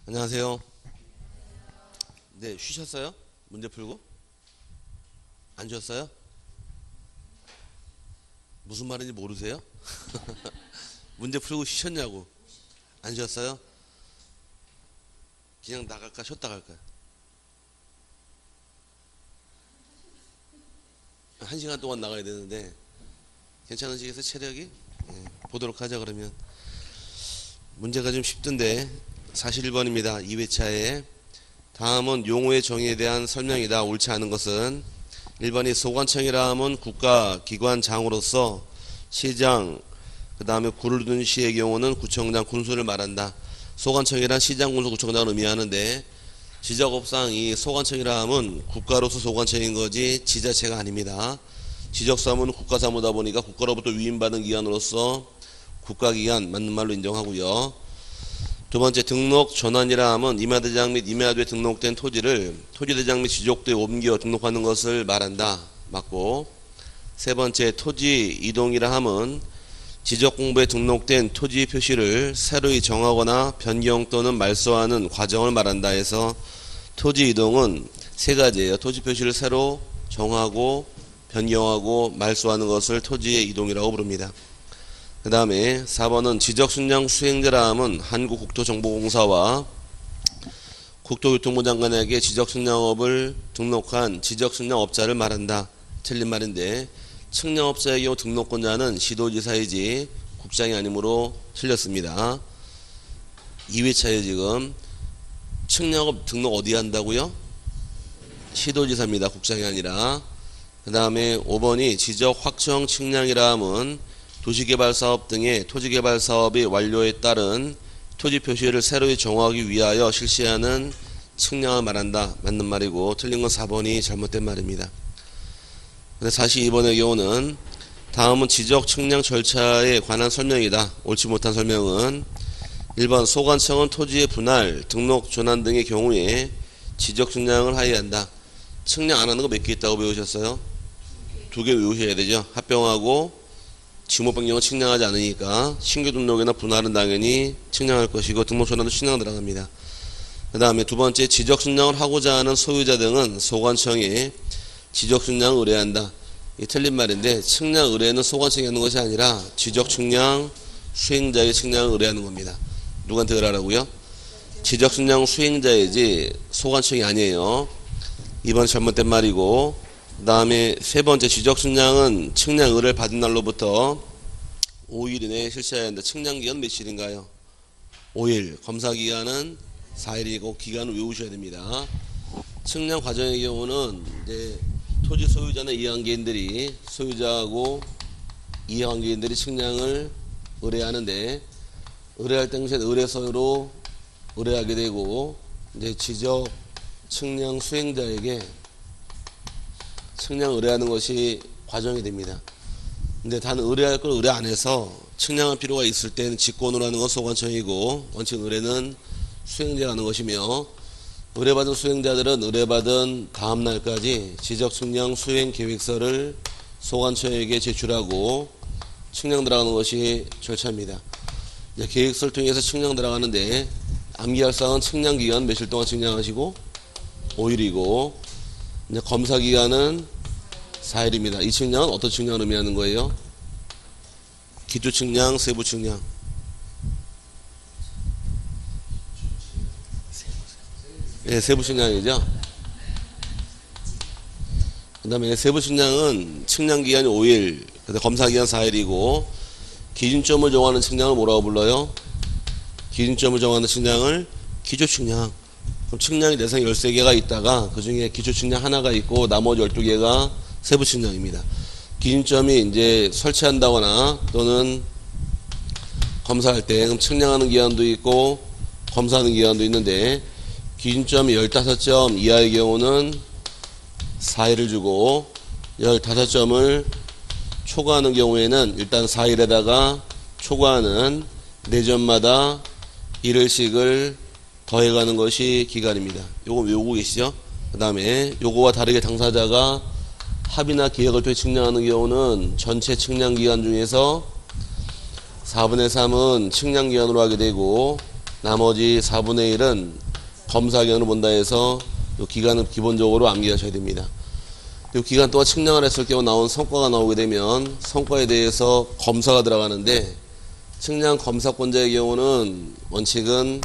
안녕하세요. 네, 쉬셨어요? 문제 풀고? 안 쉬었어요? 무슨 말인지 모르세요? 문제 풀고 쉬셨냐고? 안 쉬었어요? 그냥 나갈까 쉬었다 갈까요? 1시간 동안 나가야 되는데 괜찮으시겠어요? 체력이? 네, 보도록 하자. 그러면 문제가 좀 쉽던데 41번입니다. 2회차에 다음은 용어의 정의에 대한 설명이다. 옳지 않은 것은 1번이 소관청이라 함은 국가기관장으로서 시장 그 다음에 구를 둔 시의 경우는 구청장 군수를 말한다. 소관청이란 시장 군수 구청장을 의미하는데 지적법상 이 소관청이라 함은 국가로서 소관청인 거지 지자체가 아닙니다. 지적사무는 국가사무다 보니까 국가로부터 위임받은 기관으로서 국가기관 맞는 말로 인정하고요. 두 번째 등록 전환이라 함은 임야대장 및 임야도에 등록된 토지를 토지대장 및 지족도에 옮겨 등록하는 것을 말한다. 맞고. 세 번째 토지 이동이라 함은 지적공부에 등록된 토지 표시를 새로이 정하거나 변경 또는 말소하는 과정을 말한다 해서 토지 이동은 세 가지예요. 토지 표시를 새로 정하고 변경하고 말소하는 것을 토지의 이동이라고 부릅니다. 그 다음에 4번은 지적측량 수행자라 함은 한국국토정보공사와 국토교통부 장관에게 지적측량업을 등록한 지적측량업자를 말한다. 틀린 말인데 측량업자의 경우 등록권자는 시도지사이지 국장이 아니므로 틀렸습니다. 2회차에 지금 측량업 등록 어디 한다고요? 시도지사입니다. 국장이 아니라. 그 다음에 5번이 지적 확정 측량이라 함은 도시개발사업 등의 토지개발사업이 완료에 따른 토지 표시를 새로이 정하기 위하여 실시하는 측량을 말한다. 맞는 말이고 틀린 건 4번이 잘못된 말입니다. 42번의 경우는 다음은 지적 측량 절차에 관한 설명이다. 옳지 못한 설명은 1번 소관청은 토지의 분할, 등록, 전환 등의 경우에 지적 측량을 하여야 한다. 측량 안 하는 거 몇 개 있다고 배우셨어요? 2개 외우셔야 되죠. 합병하고 지목 변경은 측량하지 않으니까 신규 등록이나 분할은 당연히 측량할 것이고 등록 전환도 측량 들어갑니다. 그 다음에 두 번째 지적 측량을 하고자 하는 소유자 등은 소관청에 지적 측량을 의뢰한다. 이 틀린 말인데 측량 의뢰는 소관청이 하는 것이 아니라 지적 측량 수행자의 측량을 의뢰하는 겁니다. 누구한테 의뢰하라고요? 지적 측량 수행자이지 소관청이 아니에요. 이번 잘못된 말이고 그 다음에 세 번째 지적 측량은 측량 의뢰를 받은 날로부터 5일 이내에 실시해야 한다. 측량기간 며칠인가요? 5일. 검사기간은 4일이고 기간을 외우셔야 됩니다. 측량 과정의 경우는 이제 토지 소유자나 이해관계인들이 소유자하고 이해관계인들이 측량을 의뢰하는데 의뢰할 당시에 의뢰서로 의뢰하게 되고 이제 지적 측량 수행자에게 측량 의뢰하는 것이 과정이 됩니다. 근데 단 의뢰할 걸 의뢰 안 해서 측량할 필요가 있을 때는 직권으로 하는 건 소관청이고 원칙 의뢰는 수행자가 하는 것이며 의뢰받은 수행자들은 의뢰받은 다음 날까지 지적 측량 수행 계획서를 소관청에게 제출하고 측량 들어가는 것이 절차입니다. 이제 계획서를 통해서 측량 들어가는데 암기할 사항은 측량 기간 며칠 동안 측량하시고 5일이고 이제 검사 기간은 4일입니다. 이 측량은 어떤 측량을 의미하는 거예요? 기초 측량, 세부 측량. 네, 세부 측량이죠. 그 다음에 세부 측량은 측량 기간이 5일, 검사 기간 4일이고 기준점을 정하는 측량을 뭐라고 불러요? 기준점을 정하는 측량을 기초 측량. 그럼 측량의 대상이 13개가 있다가 그 중에 기초 측량 하나가 있고 나머지 12개가 세부 측량입니다. 기준점이 이제 설치한다거나 또는 검사할 때 그럼 측량하는 기간도 있고 검사하는 기간도 있는데 기준점이 15점 이하의 경우는 4일을 주고 15점을 초과하는 경우에는 일단 4일에다가 초과하는 4점마다 1일씩을 더해가는 것이 기간입니다. 요거 외우고 계시죠? 그 다음에 요거와 다르게 당사자가 합의나 계획을 통해 측량하는 경우는 전체 측량 기간 중에서 4분의 3은 측량 기간으로 하게 되고 나머지 4분의 1은 검사 기간으로 본다 해서 이 기간은 기본적으로 암기하셔야 됩니다. 이 기간 동안 측량을 했을 경우 나온 성과가 나오게 되면 성과에 대해서 검사가 들어가는데, 측량 검사권자의 경우는 원칙은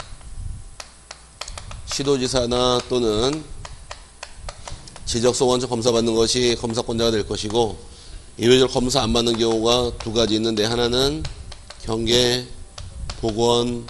시도지사나 또는 지적소관청 검사 받는 것이 검사권자가 될 것이고, 이외적으로 검사 안 받는 경우가 두 가지 있는데, 하나는 경계, 보건,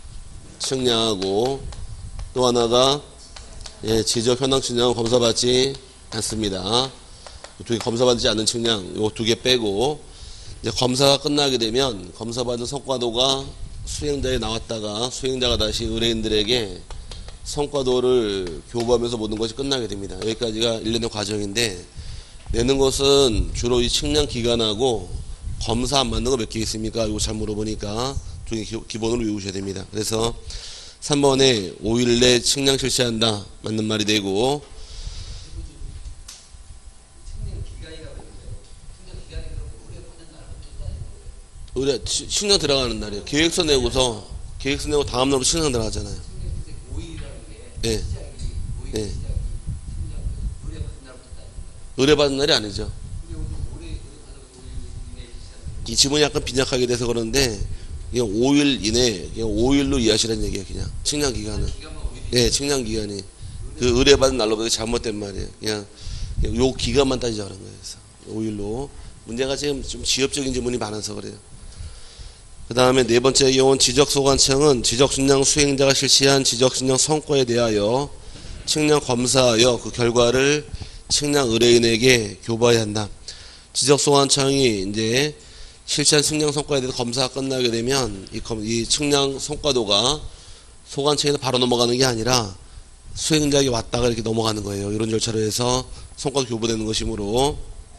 측량하고, 또 하나가 지적 현황 측량은 검사받지 않습니다. 두 개 검사받지 않는 측량, 요 두 개 빼고, 이제 검사가 끝나게 되면 검사받은 성과도가 수행자에 나왔다가 수행자가 다시 의뢰인들에게 성과도를 교부하면서 모든 것이 끝나게 됩니다. 여기까지가 일련의 과정인데, 내는 것은 주로 이 측량 기간하고 검사 안 맞는 거 몇 개 있습니까? 이거 잘 물어보니까 두 개 기본으로 외우셔야 됩니다. 그래서 3번에 5일 내 측량 실시한다 맞는 말이 되고, 측량 들어가는 날이에요. 계획서 내고서 계획서 내고 다음 날로 측량 들어가잖아요. 예. 예. 의뢰받은 날이 아니죠. 이 지문이 약간 빈약하게 돼서 그러는데, 그냥 5일 이내, 그냥 5일로 이해하시라는 얘기예요. 그냥 측량 기간은. 예, 측량 기간이 그 의뢰받은 날로부터 잘못된 말이에요. 그냥 요 기간만 따지자는 거예요. 그래서 5일로. 문제가 지금 좀 지엽적인 지문이 많아서 그래요. 그 다음에 네 번째 경우는 지적소관청은 지적측량 수행자가 실시한 지적측량 성과에 대하여 측량 검사하여 그 결과를 측량 의뢰인에게 교부해야 한다. 지적소관청이 이제 실시한 측량 성과에 대해서 검사가 끝나게 되면 이 측량 성과도가 소관청에서 바로 넘어가는 게 아니라 수행자에게 왔다가 이렇게 넘어가는 거예요. 이런 절차로 해서 성과도 교부되는 것이므로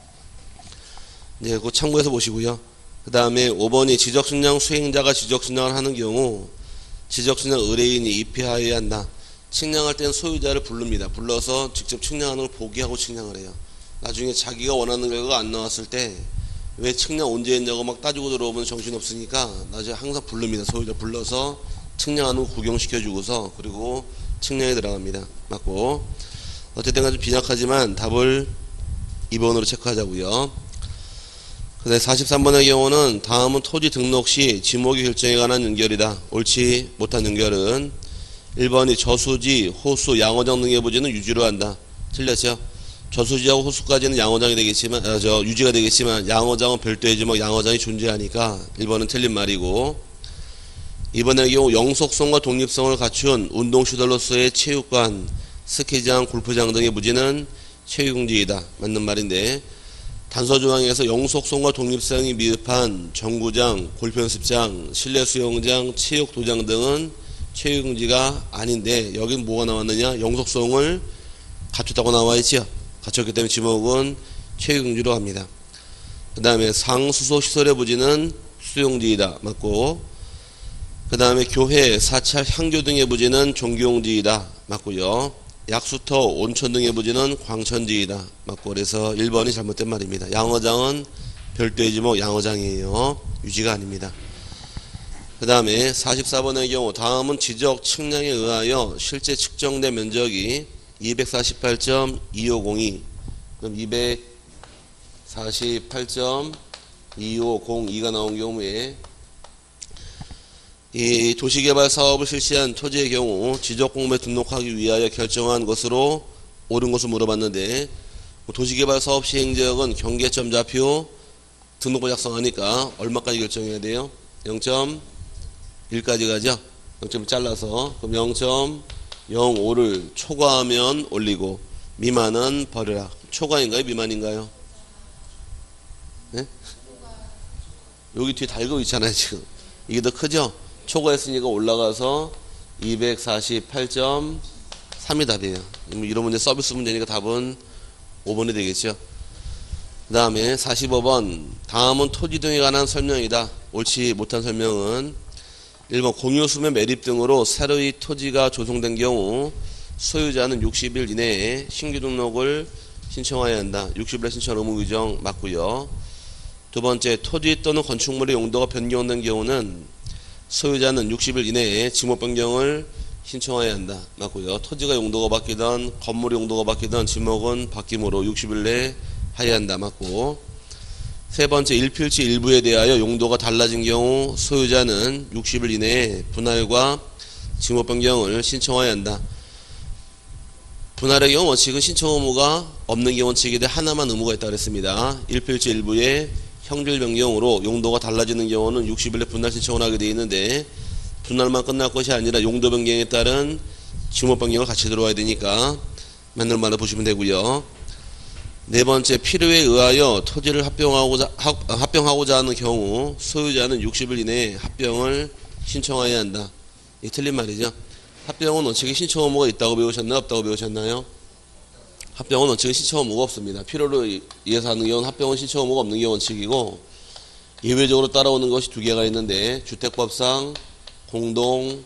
이제 그거 참고해서 보시고요. 그 다음에 5번이 지적측량 수행자가 지적측량을 하는 경우 지적측량 의뢰인이 입회하여야 한다. 측량할 때는 소유자를 부릅니다. 불러서 직접 측량하는 걸 보기하고 측량을 해요. 나중에 자기가 원하는 결과가 안 나왔을 때 왜 측량 언제 했냐고 막 따지고 들어오면 정신없으니까 나중에 항상 부릅니다. 소유자 불러서 측량하는 거 구경시켜주고서 그리고 측량에 들어갑니다. 맞고, 어쨌든 간에 좀 빈약하지만 답을 2번으로 체크하자고요. 그 다음에 43번의 경우는 다음은 토지 등록 시 지목의 결정에 관한 연결이다. 옳지 못한 연결은 1번이 저수지, 호수, 양어장 등의 부지는 유지로 한다. 틀렸죠? 저수지하고 호수까지는 양어장이 되겠지만, 유지가 되겠지만 양어장은 별도의 지목, 양어장이 존재하니까 1번은 틀린 말이고, 2번의 경우 영속성과 독립성을 갖춘 운동시설로서의 체육관, 스키장, 골프장 등의 부지는 체육용지이다. 맞는 말인데, 단서조항에서 영속성과 독립성이 미흡한 정구장, 골프연습장, 실내 수영장, 체육도장 등은 체육용지가 아닌데, 여긴 뭐가 나왔느냐? 영속성을 갖췄다고 나와있죠. 갖췄기 때문에 지목은 체육용지로 합니다. 그 다음에 상수소 시설의 부지는 수용지이다. 맞고, 그 다음에 교회, 사찰, 향교 등의 부지는 종교용지이다. 맞고요. 약수터, 온천 등의 부지는 광천지이다. 맞고, 그래서 1번이 잘못된 말입니다. 양어장은 별도의 지목 양어장이에요. 유지가 아닙니다. 그 다음에 44번의 경우 다음은 지적 측량에 의하여 실제 측정된 면적이 248.2502, 그럼 248.2502가 나온 경우에 이 도시개발 사업을 실시한 토지의 경우 지적공모에 등록하기 위하여 결정한 것으로 옳은 것을 물어봤는데, 도시개발 사업 시행지역은 경계점 좌표 등록부 작성하니까 얼마까지 결정해야 돼요? 0.1까지 가죠? 0.1 잘라서. 그럼 0.05를 초과하면 올리고 미만은 버려라. 초과인가요? 미만인가요? 네? 여기 뒤에 달고 있잖아요. 지금 이게 더 크죠? 초과했으니까 올라가서 248.3이 답이에요. 이런 문제 서비스 문제니까 답은 5번이 되겠죠. 그 다음에 45번 다음은 토지 등에 관한 설명이다. 옳지 못한 설명은 1번 공유수면 매립 등으로 새로이 토지가 조성된 경우 소유자는 60일 이내에 신규 등록을 신청해야 한다. 60일에 신청 의무 규정 맞고요. 두 번째 토지 또는 건축물의 용도가 변경된 경우는 소유자는 60일 이내에 지목 변경을 신청해야 한다. 맞고요. 토지가 용도가 바뀌든 건물 용도가 바뀌든 지목은 바뀜으로 60일 내에 해야 한다. 맞고. 세 번째, 일필지 일부에 대하여 용도가 달라진 경우 소유자는 60일 이내에 분할과 지목 변경을 신청해야 한다. 분할의 경우 원칙은 신청 의무가 없는 게 원칙인데 하나만 의무가 있다고 했습니다. 일필지 일부의 형질 변경으로 용도가 달라지는 경우는 60일 내 분할 신청을 하게 되어 있는데 분할만 끝날 것이 아니라 용도 변경에 따른 지목 변경을 같이 들어와야 되니까 맨날마다 보시면 되고요. 네 번째, 필요에 의하여 토지를 합병하고자 하는 경우 소유자는 60일 이내에 합병을 신청해야 한다. 이게 틀린 말이죠. 합병은 원칙에 신청 의무가 있다고 배우셨나요? 없다고 배우셨나요? 합병은 원칙은 신청 의무가 없습니다. 필요를 위해서 하는 경우는 합병은 신청 의무가 없는 게 원칙이고 예외적으로 따라오는 것이 두 개가 있는데 주택법상 공동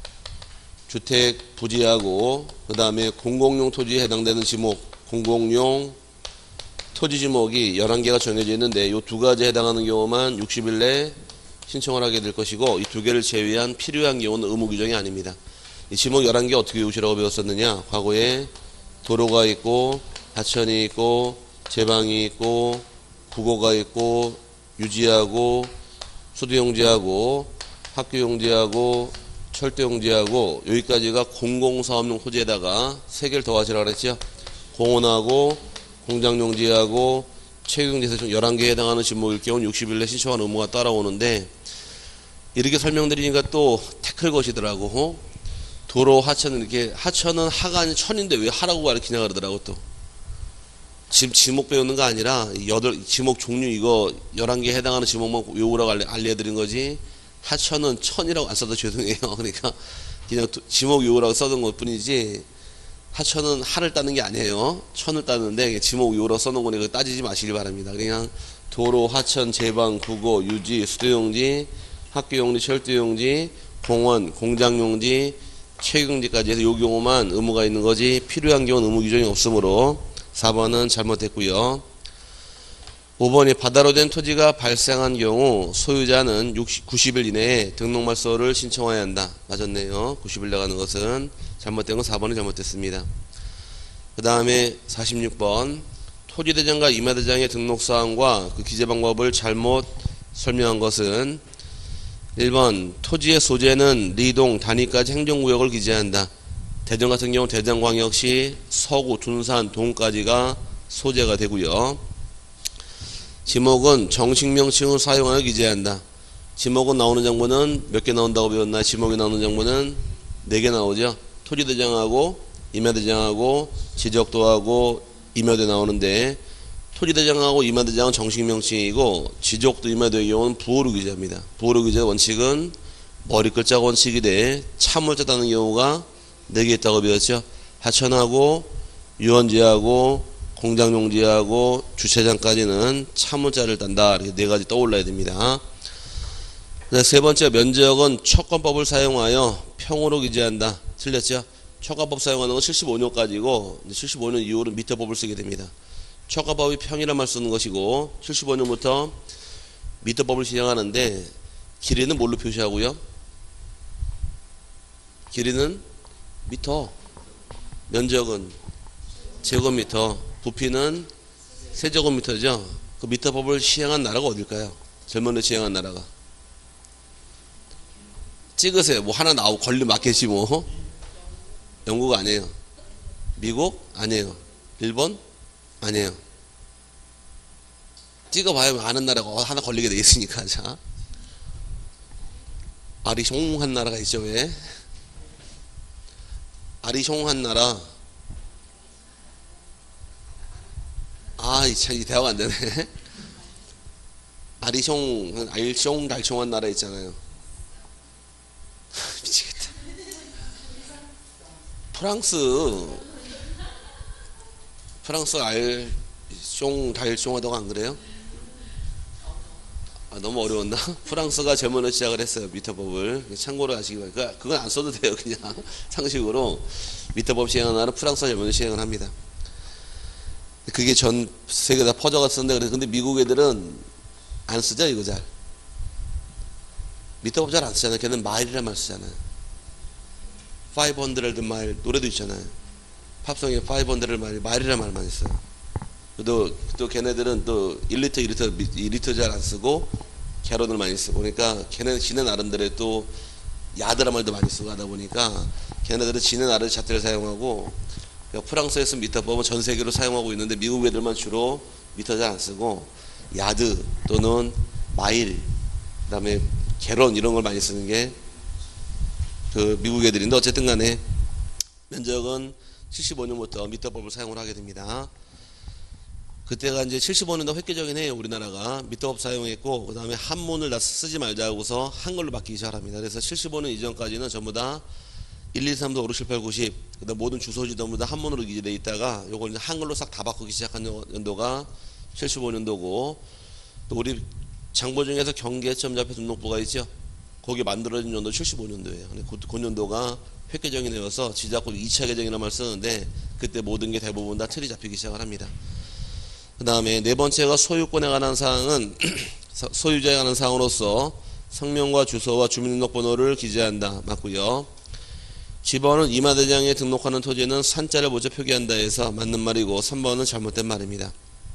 주택 부지하고 그 다음에 공공용 토지에 해당되는 지목 공공용 토지 지목이 11개가 정해져 있는데 이 두 가지에 해당하는 경우만 60일 내에 신청을 하게 될 것이고 이 두 개를 제외한 필요한 경우는 의무 규정이 아닙니다. 이 지목 11개 어떻게 외우시라고 배웠었느냐? 과거에 도로가 있고 하천이 있고 제방이 있고 국어가 있고 유지하고 수도용지하고 학교용지하고 철도용지하고 여기까지가 공공사업용 토지에다가 3개를 더하시라고 그랬죠. 공원하고 공장용지하고 체육용지에서 11개에 해당하는 지목일 경우는 60일 내 신청하는 의무가 따라오는데 이렇게 설명드리니까 또 태클 것이더라고. 도로 하천은 이렇게 하천은 하가 아닌 천인데 왜 하라고 가르치냐 그러더라고. 또 지금 지목 배우는 거 아니라 지목 종류 이거 11개에 해당하는 지목만 외우라고 알려드린 거지 하천은 천이라고 안 써도 죄송해요. 그러니까 그냥 지목 외우라고 써둔 것 뿐이지 하천은 하를 따는 게 아니에요. 천을 따는데 지목 외우라고 써놓은 거니까 따지지 마시길 바랍니다. 그냥 도로, 하천, 제방, 국어, 유지, 수도용지, 학교용지, 철도용지, 공원, 공장용지, 체육용지까지 해서 이 경우만 의무가 있는 거지 필요한 경우는 의무 규정이 없으므로 4번은 잘못됐고요. 5번이 바다로 된 토지가 발생한 경우 소유자는 90일 이내에 등록말소를 신청해야 한다. 맞았네요. 90일 나가는 것은 잘못된 건 4번이 잘못됐습니다. 그 다음에 46번 토지대장과 임야대장의 등록사항과 그 기재 방법을 잘못 설명한 것은 1번 토지의 소재는 리동, 단위까지 행정구역을 기재한다. 대전 같은 경우 대전광역시 서구, 둔산, 동까지가 소재가 되고요. 지목은 정식 명칭을 사용하여 기재한다. 지목은 나오는 장부는 몇 개 나온다고 배웠나? 지목이 나오는 장부는 4개 나오죠. 토지대장하고 임야대장하고 지적도하고 임야대 나오는데 토지대장하고 임야대장은 정식 명칭이고 지적도 임야대의 경우는 부호로 기재합니다. 부호로 기재 원칙은 머리 글자 원칙이 돼 차물자 따는 경우가 4개 있다고 배웠죠. 하천하고 유원지하고 공장용지하고 주차장까지는 차문자를 딴다. 이렇게 4가지 떠올라야 됩니다. 세 번째, 면적은 척관법을 사용하여 평으로 기재한다. 틀렸죠? 척관법 사용하는 건 75년까지고 75년 이후로 미터법을 쓰게 됩니다. 척관법이 평이란 말 쓰는 것이고 75년부터 미터법을 시행하는데 길이는 뭘로 표시하고요? 길이는 미터, 면적은 제곱미터, 부피는 세제곱미터죠. 그 미터법을 시행한 나라가 어딜까요? 젊은 애 시행한 나라가. 찍으세요. 뭐 하나 나오고 걸리 맞겠지 뭐. 영국 아니에요. 미국 아니에요. 일본 아니에요. 찍어봐야 아는 나라가 하나 걸리게 돼 있으니까. 자, 아리숑한 나라가 있죠. 왜? 아리숑한 나라. 이 대화가 안 되네. 아리숑, 알숑, 달숑한 나라 있잖아요. 미치겠다. 프랑스 알숑, 달숑하다고 안 그래요? 너무 어려웠나? 프랑스가 제문을 시작을 했어요. 미터법을. 참고로 하시기 바랍니다. 그건 안 써도 돼요. 그냥 상식으로. 미터법 시행하는 나라는 프랑스가 제문을 시행을 합니다. 그게 전 세계 다 퍼져갔었는데, 근데 미국 애들은 안 쓰죠, 이거 잘. 미터법 잘 안 쓰잖아요. 걔는 마일이란 말 쓰잖아요. 500 마일 노래도 있잖아요. 팝송에 500 마일이란 말 많이 써요. 또 걔네들은 또 1리터 2리터 잘 안 쓰고 갤런을 많이 쓰고 그러니까 걔네는 지네 나름대로 또 야드란 말도 많이 쓰고 하다 보니까 걔네들은 지네 나름 자태를 사용하고 그러니까 프랑스에서 미터법은 전 세계로 사용하고 있는데 미국 애들만 주로 미터 잘 안 쓰고 야드 또는 마일 그다음에 갤런 이런 걸 많이 쓰는 게 그 미국 애들인데 어쨌든 간에 면적은 75년부터 미터법을 사용을 하게 됩니다. 그때가 이제 75년도 획기적인 해요. 우리나라가 미터법 사용했고 그 다음에 한문을 다 쓰지 말자고서 한글로 바뀌기 시작합니다. 그래서 75년 이전까지는 전부 다 1, 2, 3, 4, 5, 6, 7, 8, 9, 10 그다음 모든 주소지 전부 다 한문으로 기재되어 있다가 요걸 이제 한글로 싹 다 바꾸기 시작한 연도가 75년도고 또 우리 장보 중에서 경계점자표 등록부가 있죠. 거기 만들어진 연도 75년도예요. 그 연도가 획기적인 해여서 지자꾸 2차 개정이라는 말 쓰는데 그때 모든 게 대부분 다 틀이 잡히기 시작을 합니다. 그 다음에 네 번째가 소유권에 관한 사항은 소유자에 관한 사항으로서 성명과 주소와 주민등록번호를 기재한다. 맞고요. 집번은 이마대장에 등록하는 토지는 산자를 먼저 표기한다 해서 맞는 말이고 3번은 잘못된 말입니다.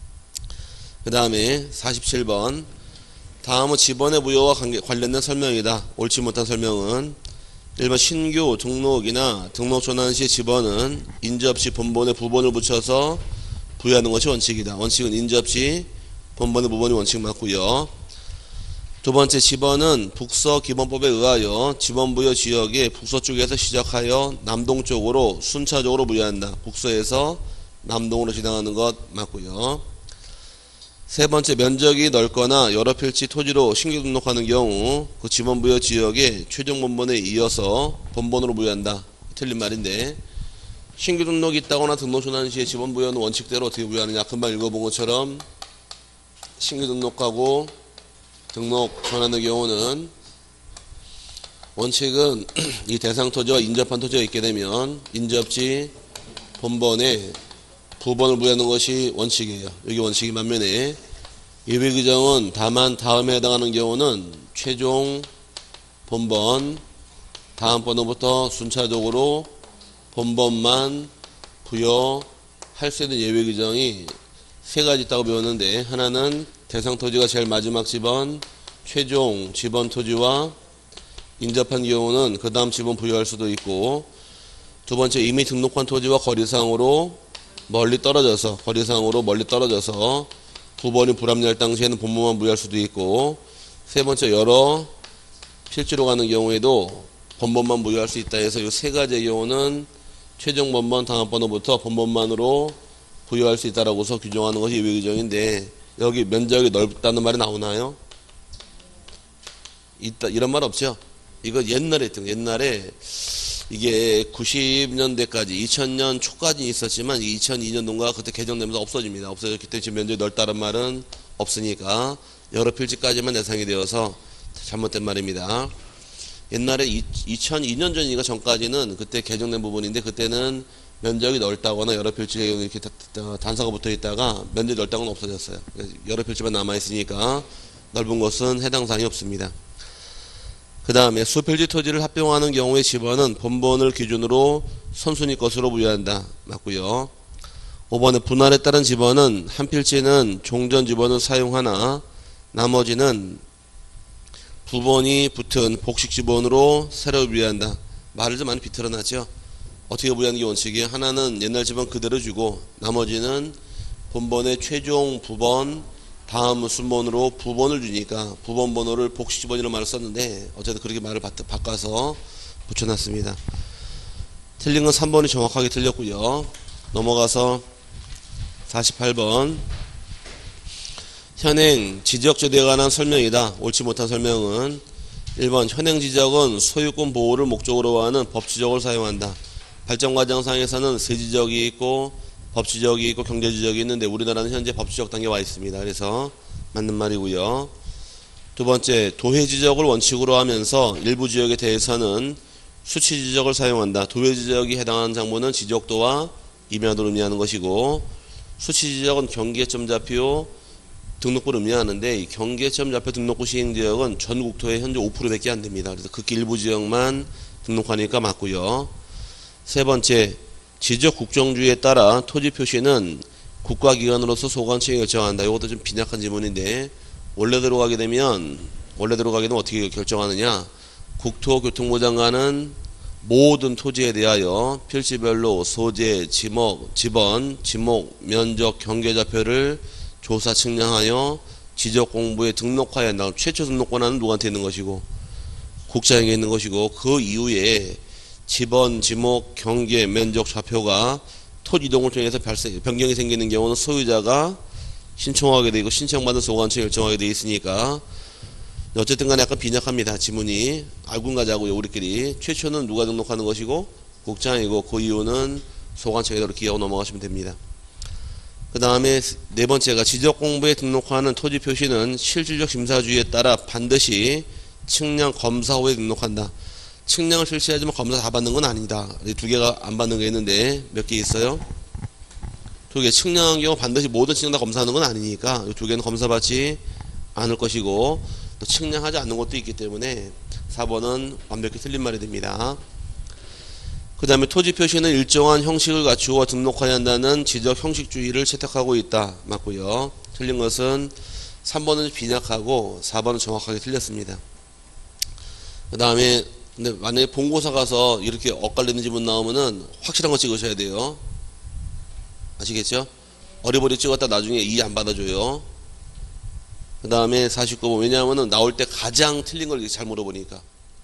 그 다음에 47번 다음은 집번의 무효와 관련된 설명이다. 옳지 못한 설명은 1번 신규 등록이나 등록 전환 시 집번은 인지 없이 본번에 부번을 붙여서 부여하는 것이 원칙이다. 원칙은 인지 없이 본번에 부번이 원칙 맞고요. 두 번째 집번은 북서 기본법에 의하여 집번 부여 지역에 북서 쪽에서 시작하여 남동쪽으로 순차적으로 부여한다. 북서에서 남동으로 지나가는 것 맞고요. 세 번째 면적이 넓거나 여러 필지 토지로 신규 등록하는 경우 그 집번 부여 지역에 최종 본번에 이어서 본번으로 부여한다. 틀린 말인데 신규 등록이 있다거나 등록 전환 시에 집번 부여는 원칙대로 어떻게 부여하느냐. 금방 읽어본 것처럼 신규 등록하고 등록 전환의 경우는 원칙은 이 대상 토지와 인접한 토지가 있게 되면 인접지 본번에 부번을 부여하는 것이 원칙이에요. 여기 원칙이 반면에 예외 규정은 다만 다음에 해당하는 경우는 최종 본번 다음 번호부터 순차적으로 본번만 부여할 수 있는 예외 규정이 세 가지 있다고 배웠는데 하나는 대상 토지가 제일 마지막 집번 최종 집번 토지와 인접한 경우는 그 다음 집번 부여할 수도 있고 두 번째 이미 등록한 토지와 거리상으로 멀리 떨어져서 부번이 불합리할 당시에는 본번만 부여할 수도 있고 세 번째 여러 필지로 가는 경우에도 본번만 부여할 수 있다 해서 이 세 가지의 경우는 최종 본번 다음 번호부터 본번만으로 부여할 수 있다라고서 규정하는 것이 예외 규정인데 여기 면적이 넓다는 말이 나오나요? 있다 이런 말 없죠? 이거 옛날에 했던 옛날에 이게 90년대까지 2000년 초까지 있었지만 2002년도인가 그때 개정되면서 없어집니다. 없어졌기 때문에 지금 면적이 넓다는 말은 없으니까 여러 필지까지만 대상이 되어서 잘못된 말입니다. 옛날에 2002년 전이니까 전까지는 그때 개정된 부분인데 그때는 면적이 넓다거나 여러 필지에 이렇게 단서가 붙어 있다가 면적이 넓다고는 없어졌어요. 여러 필지만 남아 있으니까 넓은 곳은 해당 사항이 없습니다. 그 다음에 수필지 토지를 합병하는 경우의 집번은 본번을 기준으로 선순위 것으로 부여한다. 맞고요. 5번에 분할에 따른 집번은 한 필지는 종전 집번을 사용하나 나머지는 부번이 붙은 복식 집번으로 새로 부여한다. 말을 좀 많이 비틀어놨죠. 어떻게 부여하는 게 원칙이에요? 하나는 옛날 집번 그대로 주고 나머지는 본번의 최종 부번 다음 순번으로 부번을 주니까 부번 번호를 복식집번이라는 말을 썼는데 어쨌든 그렇게 말을 바꿔서 붙여놨습니다. 틀린 건 3번이 정확하게 틀렸고요. 넘어가서 48번 현행 지적조례에 관한 설명이다. 옳지 못한 설명은 1번 현행 지적은 소유권 보호를 목적으로 하는 법지적을 사용한다. 발전과정상에서는 세지적이 있고 법지적이 있고 경제지적이 있는데 우리나라는 현재 법지적 단계에 와 있습니다. 그래서 맞는 말이고요. 두 번째 도회지적을 원칙으로 하면서 일부 지역에 대해서는 수치지적을 사용한다. 도회지적이 해당하는 장부는 지적도와 임야도를 의미하는 것이고 수치지적은 경계점 좌표 등록부를 의미하는데 이 경계점 좌표 등록부 시행지역은 전 국토의 현재 5%밖에 안 됩니다. 그래서 극히 일부 지역만 등록하니까 맞고요. 세 번째, 지적 국정주의에 따라 토지 표시는 국가기관으로서 소관청이 결정한다. 이것도 좀 빈약한 지문인데 원래대로 가게 되면 어떻게 결정하느냐? 국토교통부 장관은 모든 토지에 대하여 필지별로 소재, 지번, 지목, 면적, 경계좌표를 조사 측량하여 지적공부에 등록하여야 한다. 최초 등록 권한은 누구한테 있는 것이고 국장에게 있는 것이고 그 이후에 지번, 지목, 경계, 면적, 좌표가 토지 이동을 통해서 변경이 생기는 경우는 소유자가 신청하게 되고 신청받은 소관청이 결정하게 되어 있으니까 어쨌든 간에 약간 빈약합니다. 지문이. 알고 가자고요. 우리끼리. 최초는 누가 등록하는 것이고 국장이고 그 이유는 소관청에다 이렇게 기하고 넘어가시면 됩니다. 그 다음에 네 번째가 지적공부에 등록하는 토지 표시는 실질적 심사주의에 따라 반드시 측량 검사 후에 등록한다. 측량을 실시하지만 검사 다 받는 건 아니다. 두 개가 안 받는 게 있는데 몇 개 있어요? 두 개. 측량한 경우 반드시 모든 측량 다 검사하는 건 아니니까 이 두 개는 검사받지 않을 것이고 또 측량하지 않는 것도 있기 때문에 4번은 완벽히 틀린 말이 됩니다. 그 다음에 토지 표시는 일정한 형식을 갖추어 등록해야 한다는 지적 형식주의를 채택하고 있다. 맞고요. 틀린 것은 3번은 빈약하고 4번은 정확하게 틀렸습니다. 그 다음에 근데 만약에 본고사 가서 이렇게 엇갈리는 지문 나오면은 확실한 거 찍으셔야 돼요. 아시겠죠? 어리버리 찍었다 나중에 이해 안 받아줘요. 그 다음에 49번. 왜냐하면은 나올 때 가장 틀린 걸 잘 물어보니까.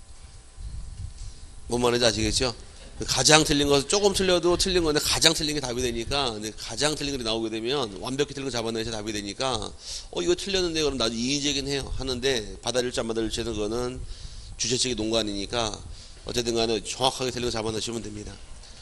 뭔 말인지 아시겠죠? 가장 틀린 것은 조금 틀려도 틀린 건데 가장 틀린 게 답이 되니까 가장 틀린 게 나오게 되면 완벽히 틀린 거 잡아내야 답이 되니까 이거 틀렸는데 그럼 나도 이의제긴 해요. 하는데 받아들일지 안 받아들일지는 그거는 주최 측의 농간이니까 어쨌든 간에 정확하게 틀린 거 잡아내시면 됩니다.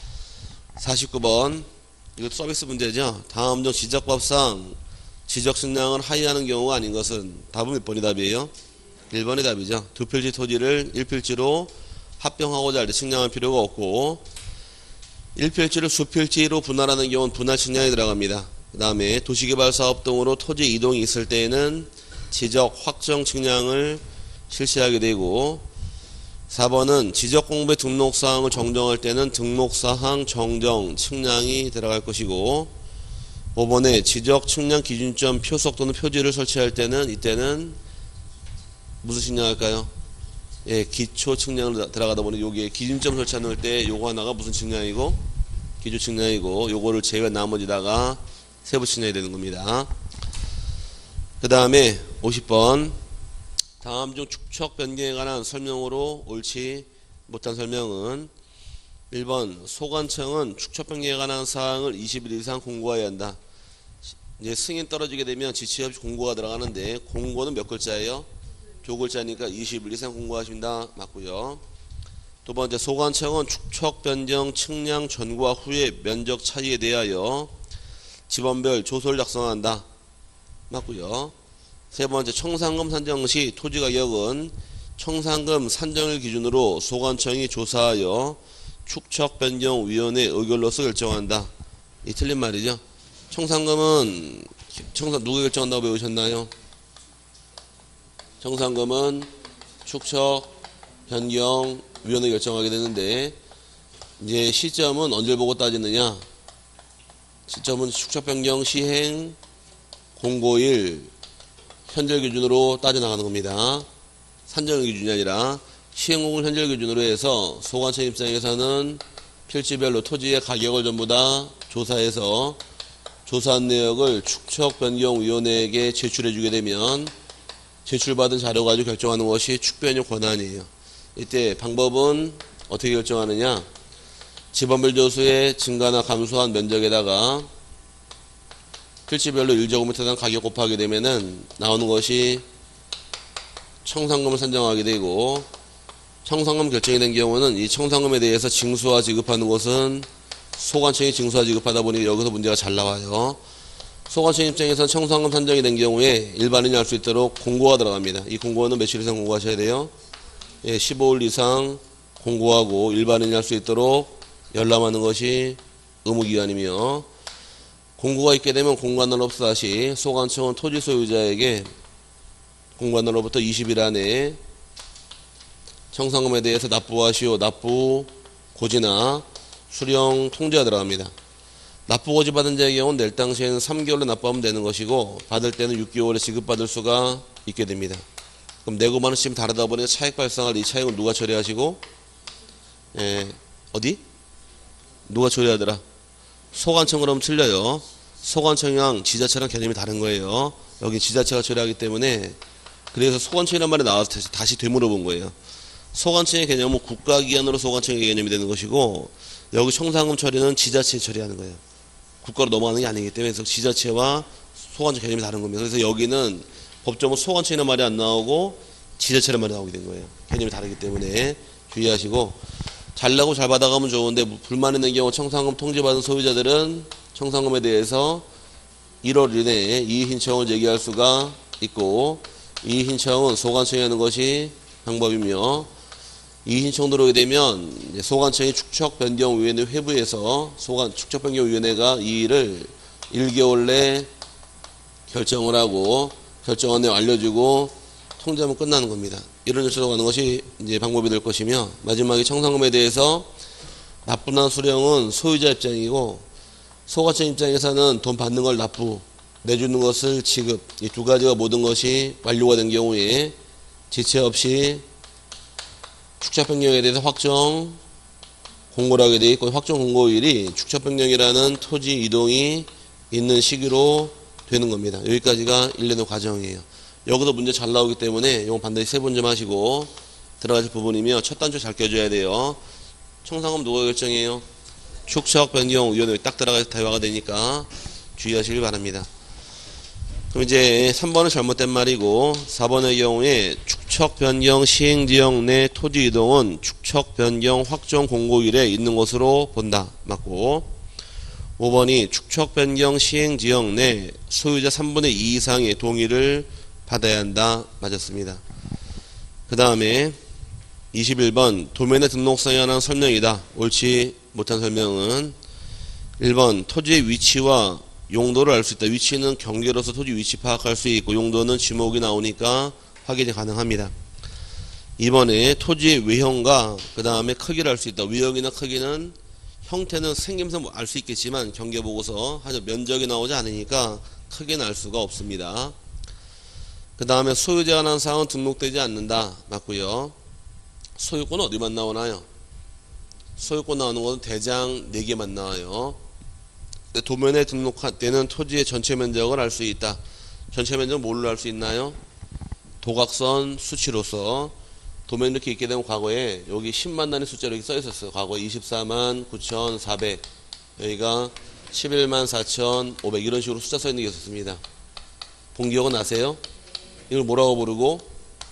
49번. 이것도 서비스 문제죠. 다음 중 지적법상 지적 측량을 하회하는 경우가 아닌 것은 답은 몇 번이 답이에요? 1번이 답이죠. 두 필지 토지를 1필지로 합병하고자 할 때 측량할 필요가 없고 1필지를 수필지로 분할하는 경우는 분할 측량이 들어갑니다. 그 다음에 도시개발사업 등으로 토지 이동이 있을 때에는 지적 확정 측량을 실시하게 되고 4번은 지적공부의 등록사항을 정정할 때는 등록사항 정정 측량이 들어갈 것이고 5번에 지적 측량 기준점 표석 또는 표지를 설치할 때는 이때는 무슨 측량할까요? 예, 기초 측량으로 들어가다 보니 여기에 기준점 설치하는 때 요거 하나가 무슨 측량이고 기초 측량이고 요거를 제외한 나머지다가 세부 측량이 되는 겁니다. 그 다음에 50번. 다음 중 축척 변경에 관한 설명으로 옳지 못한 설명은 1번 소관청은 축척 변경에 관한 사항을 20일 이상 공고해야 한다. 이제 승인 떨어지게 되면 지체 없이 공고가 들어가는데 공고는 몇 글자예요? 두 글자니까 20일 이상 공고하신다. 맞고요. 두 번째 소관청은 축척 변경 측량 전과 후의 면적 차이에 대하여 지번별 조서를 작성한다. 맞고요. 세 번째 청산금 산정 시 토지가격은 청산금 산정일 기준으로 소관청이 조사하여 축척변경위원회 의결로서 결정한다. 이 틀린 말이죠. 청산금은 누가 결정한다고 배우셨나요? 청산금은 축척변경위원회 결정하게 되는데 이제 시점은 언제 보고 따지느냐? 시점은 축척변경 시행 공고일 현재 기준으로 따져나가는 겁니다. 산정 기준이 아니라 시행공을 현재 기준으로 해서 소관청 입장에서는 필지별로 토지의 가격을 전부 다 조사해서 조사한 내역을 축척변경위원회에게 제출해 주게 되면 제출받은 자료 가지고 결정하는 것이 축변형 권한이에요. 이때 방법은 어떻게 결정하느냐? 지번별 조수의 증가나 감소한 면적에다가 필지별로 1제곱미터당 가격 곱하게 되면은 나오는 것이 청산금을 산정하게 되고 청산금 결정이 된 경우는 이 청산금에 대해서 징수와 지급하는 것은 소관청이 징수와 지급하다 보니 여기서 문제가 잘 나와요. 소관청 입장에서 청산금 산정이 된 경우에 일반인이 알 수 있도록 공고가 들어갑니다. 이 공고는 며칠 이상 공고하셔야 돼요? 예, 15일 이상 공고하고 일반인이 할 수 있도록 열람하는 것이 의무기간이며 공고가 있게 되면 공관으로부터 다시 소관청은 토지 소유자에게 공관으로부터 20일 안에 청산금에 대해서 납부하시오, 납부 고지나 수령 통지가 들어갑니다. 납부 고지 받은 자의 경우는 낼 당시에는 3개월로 납부하면 되는 것이고 받을 때는 6개월에 지급받을 수가 있게 됩니다. 그럼 내고 받는 시점이 다르다 보니 차익 발생할 이 차익은 누가 처리하시고 어디? 누가 처리하더라? 소관청. 그럼 틀려요. 소관청이랑 지자체랑 개념이 다른 거예요. 여기 지자체가 처리하기 때문에 그래서 소관청이란 말이 나와서 다시 되물어본 거예요. 소관청의 개념은 국가기관으로 소관청의 개념이 되는 것이고 여기 청산금 처리는 지자체 처리하는 거예요. 국가로 넘어가는 게 아니기 때문에 그래서 지자체와 소관청 개념이 다른 겁니다. 그래서 여기는 법적으로 소관청이라는 말이 안 나오고 지자체라는 말이 나오게 된 거예요. 개념이 다르기 때문에 주의하시고 잘 나고 잘 받아가면 좋은데 불만 있는 경우 청산금 통지받은 소유자들은 청산금에 대해서 1월 이내에 이의신청을 제기할 수가 있고 이의신청은 소관청이 하는 것이 방법이며 이의신청 들어오게 되면 소관청이 축척변경위원회 회부해서 축척변경위원회가 이 일을 1개월 내 결정을 하고 결정한 내용 알려주고 통지하면 끝나는 겁니다. 이런 절차로 가는 것이 이제 방법이 될 것이며 마지막에 청산금에 대해서 납부나 수령은 소유자 입장이고 소관청 입장에서는 돈 받는 걸 납부, 내주는 것을 지급, 이 두 가지가 모든 것이 완료가 된 경우에 지체 없이 축척 변경에 대해서 확정 공고를 하게 되어 있고 확정 공고일이 축척 변경이라는 토지 이동이 있는 시기로 되는 겁니다. 여기까지가 1년의 과정이에요. 여기서 문제 잘 나오기 때문에 이거 반드시 세분 좀 하시고 들어가실 부분이며 첫 단추 잘 껴줘야 돼요. 청산금 누가 결정해요? 축척 변경 위원회 딱 들어가서 대화가 되니까 주의하시길 바랍니다. 그럼 이제 3번은 잘못된 말이고 4번의 경우에 축척 변경 시행 지역 내 토지 이동은 축척 변경 확정 공고일에 있는 것으로 본다. 맞고 5번이 축척 변경 시행 지역 내 소유자 3분의 2 이상의 동의를 받아야 한다. 맞았습니다. 그 다음에 21번 도면의 등록상에 관한 설명이다. 옳지 못한 설명은 1번 토지의 위치와 용도를 알 수 있다. 위치는 경계로서 토지 위치 파악할 수 있고 용도는 지목이 나오니까 확인이 가능합니다. 2번에 토지의 외형과 그 다음에 크기를 알 수 있다. 외형이나 크기는 형태는 생김새 알 수 있겠지만 경계 보고서 하여 면적이 나오지 않으니까 크기는 알 수가 없습니다. 그 다음에 소유자에 관한 사항은 등록되지 않는다. 맞고요. 소유권은 어디만 나오나요? 소유권 나오는 것은 대장 4개만 나와요. 도면에 등록되는 토지의 전체 면적을 알 수 있다. 전체 면적은 뭘로 알 수 있나요? 도각선 수치로서 도면 이렇게 있게 되면 과거에 여기 10만 단위 숫자로 이렇게 써 있었어요. 과거에 24만 9,400 여기가 11만 4,500 이런 식으로 숫자 써 있는 게 있었습니다. 본 기억은 나세요? 이걸 뭐라고 부르고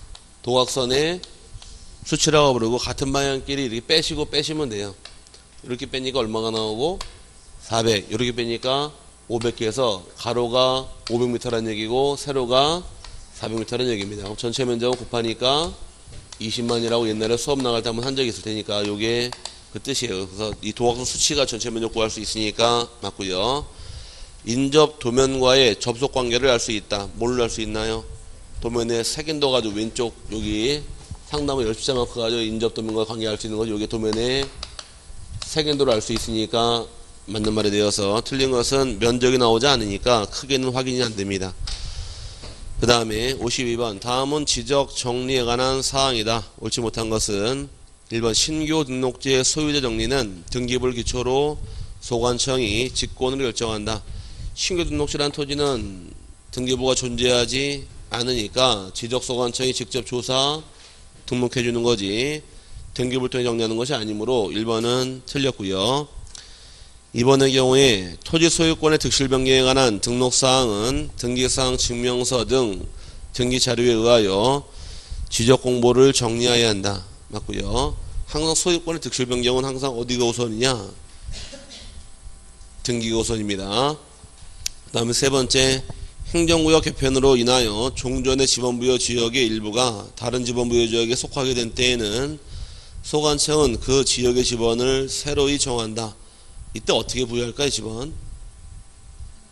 도각선의 수치라고 부르고 같은 방향끼리 이렇게 빼시고 빼시면 돼요. 이렇게 빼니까 얼마가 나오고 400 이렇게 빼니까 500개에서 가로가 500m라는 얘기고 세로가 400m라는 얘기입니다. 그럼 전체 면적을 곱하니까 20만이라고 옛날에 수업 나갈 때 한번 한 적이 있을 테니까 요게 그 뜻이에요. 그래서 이 도각선 수치가 전체 면적 구할 수 있으니까 맞고요. 인접 도면과의 접속 관계를 알 수 있다. 뭘로 알 수 있나요? 도면에 색인도 가지고 왼쪽 여기 상단부 10자만 커가지고 인접 도면과 관계할 수 있는 거죠. 여기 도면에 색인도를 알 수 있으니까 맞는 말이 되어서 틀린 것은 면적이 나오지 않으니까 크기는 확인이 안 됩니다. 그 다음에 52번 다음은 지적 정리에 관한 사항이다. 옳지 못한 것은 1번 신규 등록지의 소유자 정리는 등기부를 기초로 소관청이 직권을 결정한다. 신규 등록지라는 토지는 등기부가 존재하지 않으니까 지적소관청이 직접 조사 등록해 주는 거지 등기부를 통해 정리하는 것이 아니므로 1번은 틀렸고요. 2번의 경우에 토지 소유권의 득실 변경에 관한 등록사항은 등기사항 증명서 등 등기자료에 의하여 지적 공보를 정리해야 한다. 맞고요. 항상 소유권의 득실 변경은 항상 어디가 우선이냐? 등기가 우선입니다. 그 다음에 세 번째 행정구역 개편으로 인하여 종전의 지번부여 지역의 일부가 다른 지번부여 지역에 속하게 된 때에는 소관청은 그 지역의 지번을 새로이 정한다. 이때 어떻게 부여할까요? 지번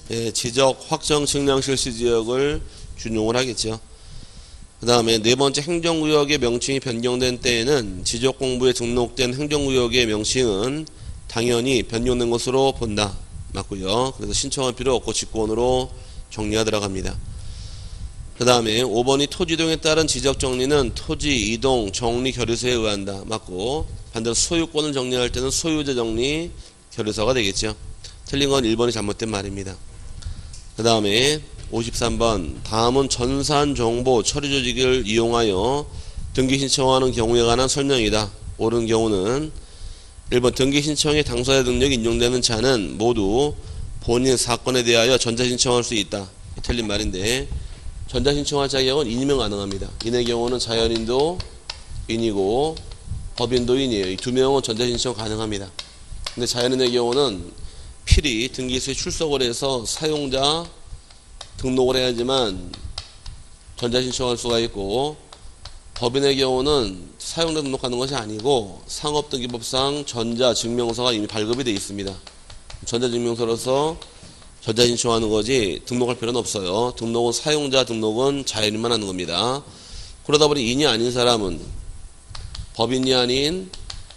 지적 확정 측량 실시 지역을 준용을 하겠죠. 그 다음에 네 번째 행정구역의 명칭이 변경된 때에는 지적공부에 등록된 행정구역의 명칭은 당연히 변경된 것으로 본다. 맞고요. 그래서 신청할 필요 없고 직권으로 정리가 들어갑니다. 그 다음에 5번이 토지 이동에 따른 지적 정리는 토지 이동 정리 결의서에 의한다. 맞고 반대로 소유권을 정리할 때는 소유자 정리 결의서가 되겠죠. 틀린 건 1번이 잘못된 말입니다. 그 다음에 53번 다음은 전산정보 처리 조직을 이용하여 등기 신청하는 경우에 관한 설명이다. 옳은 경우는 1번 등기 신청에 당사자 능력이 인정되는 자는 모두 본인 사건에 대하여 전자신청할 수 있다. 틀린 말인데 전자신청할 자격은 인이면 가능합니다. 인의 경우는 자연인도 인이고 법인도 인이에요. 이 두 명은 전자신청 가능합니다. 근데 자연인의 경우는 필히 등기소에 출석을 해서 사용자 등록을 해야지만 전자신청할 수가 있고 법인의 경우는 사용자 등록하는 것이 아니고 상업등기법상 전자증명서가 이미 발급이 되어 있습니다. 전자증명서로서 전자신청하는 거지 등록할 필요는 없어요. 등록은 사용자 등록은 자연인만 하는 겁니다. 그러다 보니 인이 아닌 사람은 법인이 아닌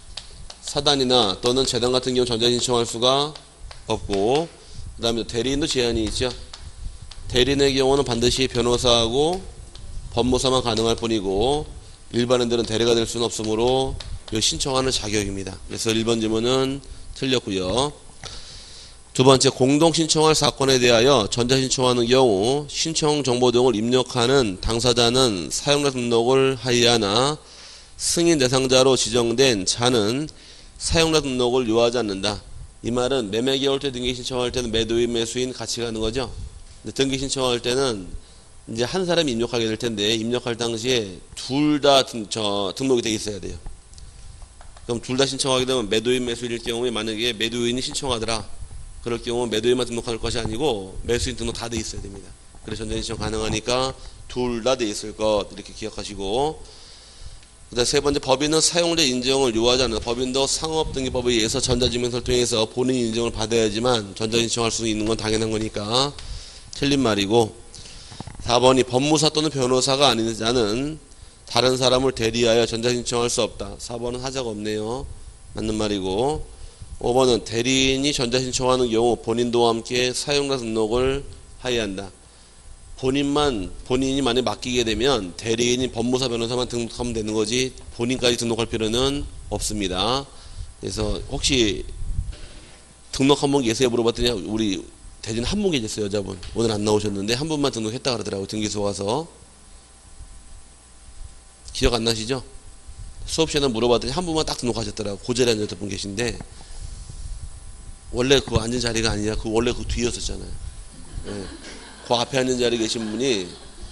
사단이나 또는 재단 같은 경우 전자신청할 수가 없고 그 다음에 대리인도 제한이 있죠. 대리인의 경우는 반드시 변호사하고 법무사만 가능할 뿐이고 일반인들은 대리가 될 수는 없으므로 신청하는 자격입니다. 그래서 1번 질문은 틀렸고요. 두 번째 공동 신청할 사건에 대하여 전자신청하는 경우 신청 정보 등을 입력하는 당사자는 사용자 등록을 하여야 하나 승인 대상자로 지정된 자는 사용자 등록을 요하지 않는다. 이 말은 매매 계열 때 등기 신청할 때는 매도인 매수인 같이 가는 거죠. 근데 등기 신청할 때는 이제 한 사람이 입력하게 될 텐데 입력할 당시에 둘 다 등록이 돼 있어야 돼요. 그럼 둘 다 신청하게 되면 매도인 매수인일 경우에 만약에 매도인이 신청하더라. 그럴 경우 매도인만 등록할 것이 아니고 매수인 등록 다 돼 있어야 됩니다. 그래서 전자신청 가능하니까 둘 다 돼 있을 것 이렇게 기억하시고 그다음 세 번째 법인은 사용자 인정을 요하지 않는다. 법인도 상업등기법에 의해서 전자증명서를 통해서 본인 인정을 받아야지만 전자신청할 수 있는 건 당연한 거니까 틀린 말이고 4번이 법무사 또는 변호사가 아닌 자는 다른 사람을 대리하여 전자신청할 수 없다. 4번은 하자가 없네요. 맞는 말이고 5번은 대리인이 전자신청하는 경우 본인도 함께 사용자 등록을 하여야 한다. 본인이 만약에 맡기게 되면 대리인이 법무사 변호사만 등록하면 되는 거지 본인까지 등록할 필요는 없습니다. 그래서 혹시 등록 한 분 계세요 물어봤더니 우리 대진 한 분 계셨어요. 여자분 오늘 안 나오셨는데 한 분만 등록했다 그러더라고요. 등기소 가서. 기억 안 나시죠? 수업 시간에 물어봤더니 한 분만 딱 등록하셨더라고요. 그 자리에 앉았던 분 계신데 원래 그 앉은 자리가 아니라 원래 그 뒤였었잖아요. 예. 그 앞에 앉은 자리에 계신 분이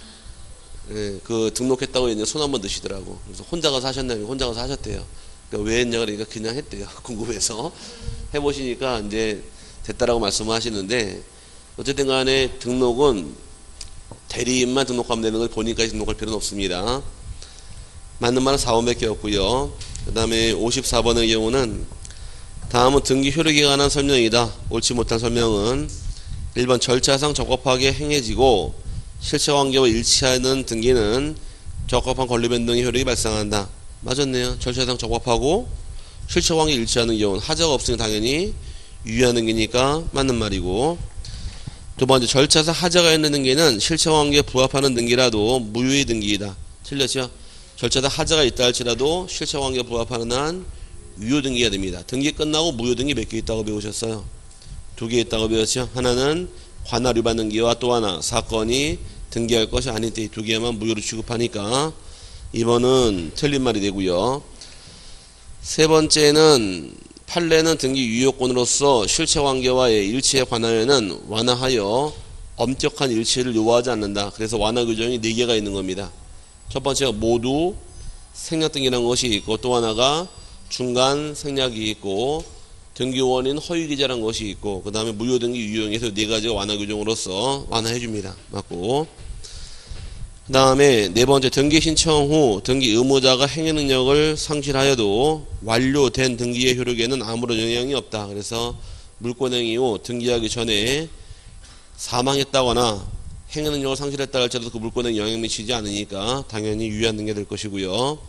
그 등록했다고 이제 손 한번 드시더라고. 그래서 혼자 가서 하셨나요? 혼자 가서 하셨대요. 그러니까 왜 했냐 그러니까 그냥 했대요. 궁금해서 해보시니까 이제 됐다라고 말씀을 하시는데 어쨌든 간에 등록은 대리인만 등록하면 되는 걸 본인까지 등록할 필요는 없습니다. 맞는 말은 4번밖에 없고요. 그 다음에 54번의 경우는 다음은 등기 효력에 관한 설명이다. 옳지 못한 설명은 1번 절차상 적법하게 행해지고 실체관계와 일치하는 등기는 적법한 권리 변동의 효력이 발생한다. 맞았네요. 절차상 적법하고 실체관계 일치하는 경우는 하자가 없으니 당연히 유효한 등기니까 맞는 말이고 두 번째 절차상 하자가 있는 등기는 실체관계에 부합하는 등기라도 무효의 등기이다. 틀렸죠? 절차상 하자가 있다 할지라도 실체관계에 부합하는 한 유효 등기가 됩니다. 등기 끝나고 무효 등기 몇 개 있다고 배우셨어요? 2개 있다고 배웠죠? 하나는 관할 위반 등기와 또 하나 사건이 등기할 것이 아닌 때 2개만 무효로 취급하니까 2번은 틀린 말이 되고요. 세 번째는 판례는 등기 유효권으로서 실체관계와의 일치에 관하여는 완화하여 엄격한 일치를 요구하지 않는다. 그래서 완화 규정이 4개가 있는 겁니다. 첫 번째가 모두 생략등기라는 것이 있고 또 하나가 중간 생략이 있고 등기원인 허위기재라는 것이 있고 그 다음에 무효등기 유효행에서 4가지가 완화 규정으로서 완화해 줍니다. 맞고 그 다음에 네 번째 등기 신청 후 등기 의무자가 행위 능력을 상실하여도 완료된 등기의 효력에는 아무런 영향이 없다. 그래서 물권행위 후 등기하기 전에 사망했다거나 행위 능력을 상실했다 할지라도 그 물권에 영향 미치지 않으니까 당연히 유효한 등기가 될 것이고요.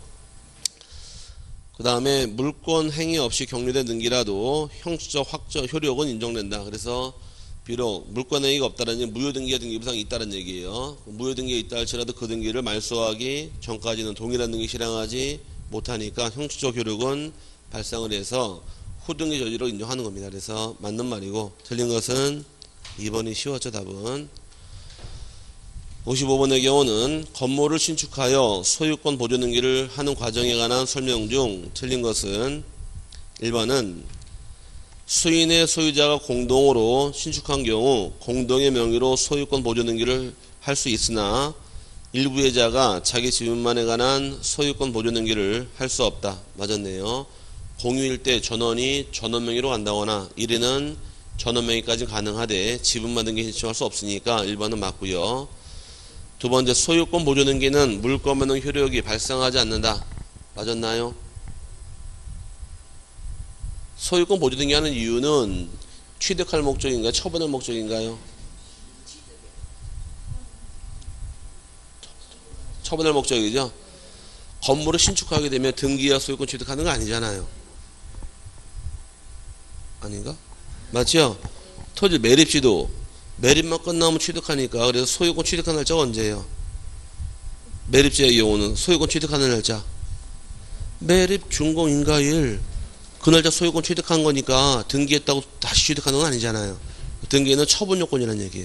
그 다음에 물권 행위 없이 격리된 등기라도 형식적 확정 효력은 인정된다. 그래서 비록 물권 행위가 없다라는 무효등기가 등기부상 있다는 얘기예요. 무효등기가 있다 할지라도 그 등기를 말소하기 전까지는 동일한 등기 실행하지 못하니까 형식적 효력은 발생을 해서 후등기 저지로 인정하는 겁니다. 그래서 맞는 말이고 틀린 것은 2번이 쉬웠죠. 답은 55번의 경우는 건물을 신축하여 소유권 보존 등기를 하는 과정에 관한 설명 중 틀린 것은 1번은 수인의 소유자가 공동으로 신축한 경우 공동의 명의로 소유권 보존 등기를 할 수 있으나 일부의 자가 자기 지분만에 관한 소유권 보존 등기를 할 수 없다. 맞았네요. 공유일 때 전원이 전원 명의로 간다거나 1위는 전원 명의까지 가능하되 지분만 등기 신청할 수 없으니까 1번은 맞고요. 두 번째, 소유권 보존 등기는 물권만은 효력이 발생하지 않는다. 맞았나요? 소유권 보존 등기하는 이유는 취득할 목적인가요? 처분할 목적인가요? 처분할 목적이죠. 건물을 신축하게 되면 등기와 소유권 취득하는 거 아니잖아요. 아닌가? 맞죠? 토지 매립지도 매립만 끝나면 취득하니까. 그래서 소유권 취득하는 날짜가 언제예요? 매립지의 경우는 소유권 취득하는 날짜 매립 준공 인가일 그 날짜 소유권 취득한 거니까 등기했다고 다시 취득하는 건 아니잖아요. 등기는 처분 요건이라는 얘기예요.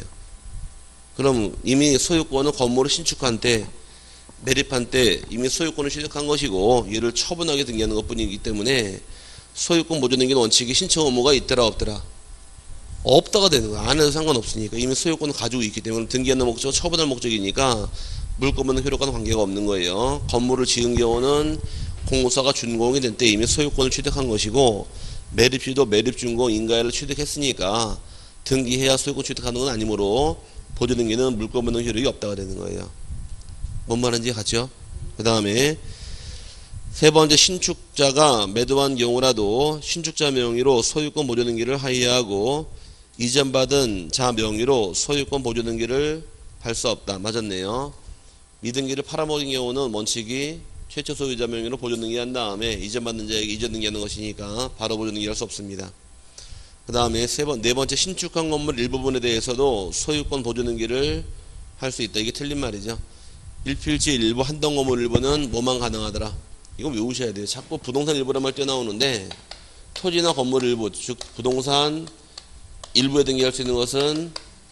그럼 이미 소유권은 건물을 신축한 때 매립한 때 이미 소유권을 취득한 것이고 얘를 처분하게 등기하는 것 뿐이기 때문에 소유권 보존 등기는 원칙이 신청 의무가 있더라 없더라? 없다가 되는 거야. 안 해도 상관없으니까 이미 소유권을 가지고 있기 때문에 등기하는 목적은 처분할 목적이니까 물권만은 효력과는 관계가 없는 거예요. 건물을 지은 경우는 공사가 준공이 된 때 이미 소유권을 취득한 것이고 매립시도 매립준공 인가를 취득했으니까 등기해야 소유권 취득하는 건 아니므로 보존 등기는 물권만은 효력이 없다가 되는 거예요. 뭔 말인지 같죠? 그 다음에 세 번째, 신축자가 매도한 경우라도 신축자 명의로 소유권 보존 등기를 하여하고 이전받은 자 명의로 소유권 보존 등기를 할 수 없다. 맞았네요. 미등기를 팔아먹은 경우는 원칙이 최초 소유자 명의로 보존 등기한 다음에 이전받는 자에게 이전 등기하는 것이니까 바로 보존 등기할 수 없습니다. 그 다음에 네 번째, 신축한 건물 일부분에 대해서도 소유권 보존 등기를 할 수 있다. 이게 틀린 말이죠. 일필지 일부 한동 건물 일부는 뭐만 가능하더라? 이거 외우셔야 돼요. 자꾸 부동산 일부란 말 뛰어나오는데 토지나 건물 일부, 즉 부동산 일부에 등기할 수 있는 것은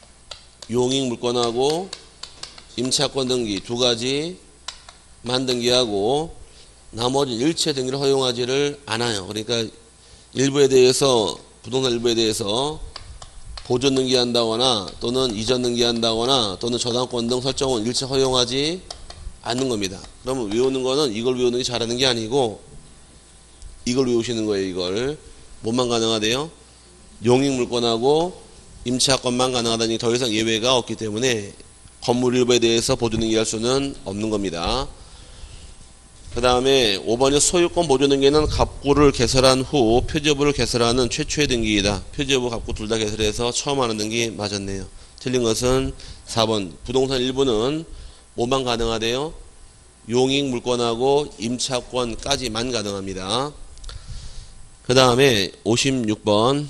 용익 물권하고 임차권 등기 두 가지만 등기하고 나머지 일체 등기를 허용하지를 않아요. 그러니까 일부에 대해서 부동산 일부에 대해서 보존 등기한다거나 또는 이전 등기한다거나 또는 저당권 등 설정은 일체 허용하지 않는 겁니다. 그러면 외우는 거는 이걸 외우는 게 잘하는 게 아니고 이걸 외우시는 거예요. 이걸 뭐만 가능하대요? 용익 물권하고 임차권만 가능하다니 더 이상 예외가 없기 때문에 건물 일부에 대해서 보존 등기할 수는 없는 겁니다. 그 다음에 5번이 소유권 보존 등기는 갑구를 개설한 후 표제부를 개설하는 최초의 등기이다. 표제부 갑구 둘 다 개설해서 처음 하는 등기 맞았네요. 틀린 것은 4번. 부동산 일부는 뭐만 가능하대요? 용익 물권하고 임차권까지만 가능합니다. 그 다음에 56번.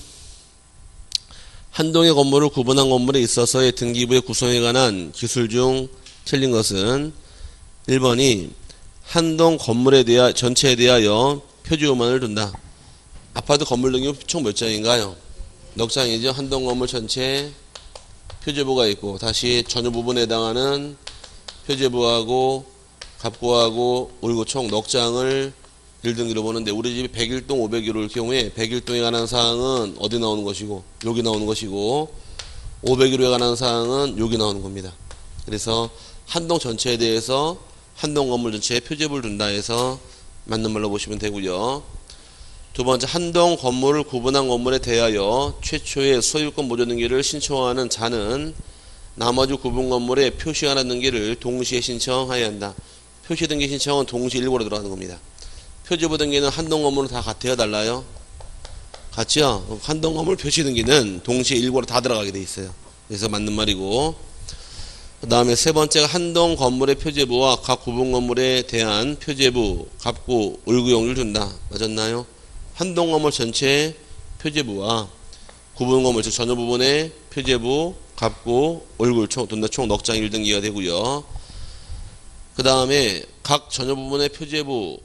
한동의 건물을 구분한 건물에 있어서의 등기부의 구성에 관한 기술 중 틀린 것은 1번이 한동 건물에 대하 전체에 대하여 표지호만을 둔다. 아파트 건물 등기 총 몇 장인가요? 넉 장이죠. 한동 건물 전체 표제부가 있고 다시 전유 부분에 해당하는 표제부하고 갑구하고 울고 총 넉 장을 1등기로 보는데 우리 집이 101동 501호일 경우에 101동에 관한 사항은 어디 나오는 것이고 여기 나오는 것이고 501호에 관한 사항은 여기 나오는 겁니다. 그래서 한동 전체에 대해서 한동 건물 전체에 표제부를 둔다 해서 맞는 말로 보시면 되고요. 두 번째, 한동 건물을 구분한 건물에 대하여 최초의 소유권 보존 등기를 신청하는 자는 나머지 구분 건물에 표시하는 등기를 동시에 신청해야 한다. 표시 등기 신청은 동시 일보로 들어가는 겁니다. 표제부 등기는 한동 건물은 다 같아요? 달라요? 같죠? 한동 건물 표시 등기는 동시에 일보로 다 들어가게 돼 있어요. 그래서 맞는 말이고, 그 다음에 세 번째가 한동 건물의 표제부와 각 구분 건물에 대한 표제부, 갑구, 을구용을 준다. 맞았나요? 한동 건물 전체 표제부와 구분 건물, 즉 전혀 부분의 표제부, 갑구, 을구, 총 넉 장 1등기가 되고요. 그 다음에 각 전혀 부분의 표제부,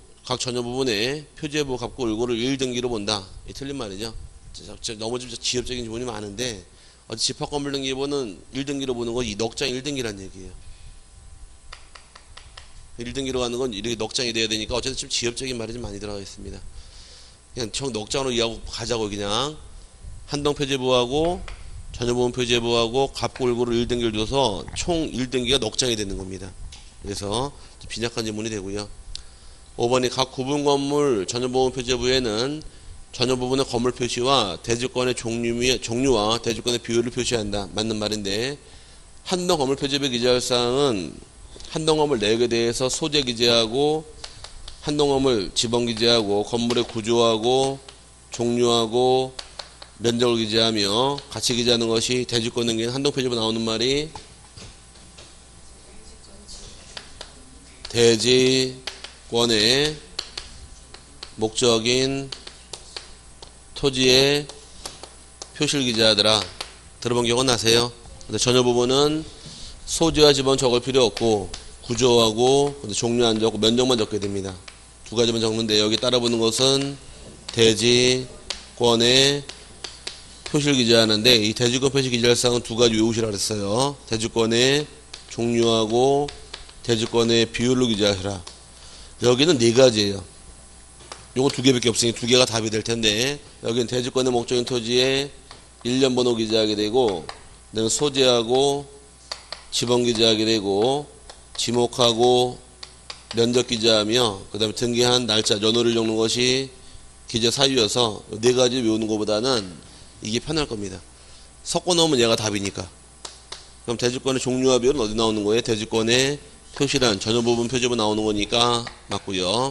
갑구, 을구를 1등기로 본다. 이 틀린 말이죠. 너무 좀 지엽적인 지문이 많은데, 어디 집합건물 등기부는 1등기로 보는 건 이 넉장 1등기란 얘기예요. 1등기로 가는 건 이렇게 넉장이 돼야 되니까 어쨌든 좀 지엽적인 말이 좀 많이 들어가 있습니다. 그냥 총 넉장으로 이해하고 가자고. 그냥 한동 표제부하고 전혀부분 표제부하고 갑구, 을구를 1등기를 줘서 총 1등기가 넉장이 되는 겁니다. 그래서 빈약한 지문이 되고요. 5번이 각 구분 건물 전혀부분 표제부에는 전혀 부분의 건물 표시와 대지권의 종류와 대지권의 비율을 표시한다. 맞는 말인데, 한동 건물 표제부에 기재할 사항은 한동 건물 내역에 대해서 소재 기재하고, 한동 건물 지번 기재하고, 건물의 구조하고 종류하고 면적을 기재하며 같이 기재하는 것이 대지권 등기는 한동 표제부 나오는 말이 대지권의 목적인 토지의 표시를 기재하더라. 들어본 기억은 나세요? 근데 전혀 부분은 소재와 지번 적을 필요 없고 구조하고 종류 안 적고 면적만 적게 됩니다. 두 가지만 적는데 여기 따라붙는 것은 대지권의 표시를 기재하는데, 이 대지권 표시 기재할 사항은 두 가지 외우시라 그랬어요. 대지권의 종류하고 대지권의 비율로 기재하시라. 여기는 네 가지예요. 요거 두 개밖에 없으니 두 개가 답이 될 텐데, 여기는 대지권의 목적인 토지에 1년 번호 기재하게 되고, 그다음에 소재하고 지번 기재하게 되고, 지목하고 면적 기재하며, 그 다음에 등기한 날짜, 연호를 적는 것이 기재 사유여서 네 가지 외우는 것보다는 이게 편할 겁니다. 섞어 넣으면 얘가 답이니까. 그럼 대지권의 종류와 비율은 어디 나오는 거예요? 대지권의 표시란 전혀 부분 표제부 나오는 거니까 맞고요.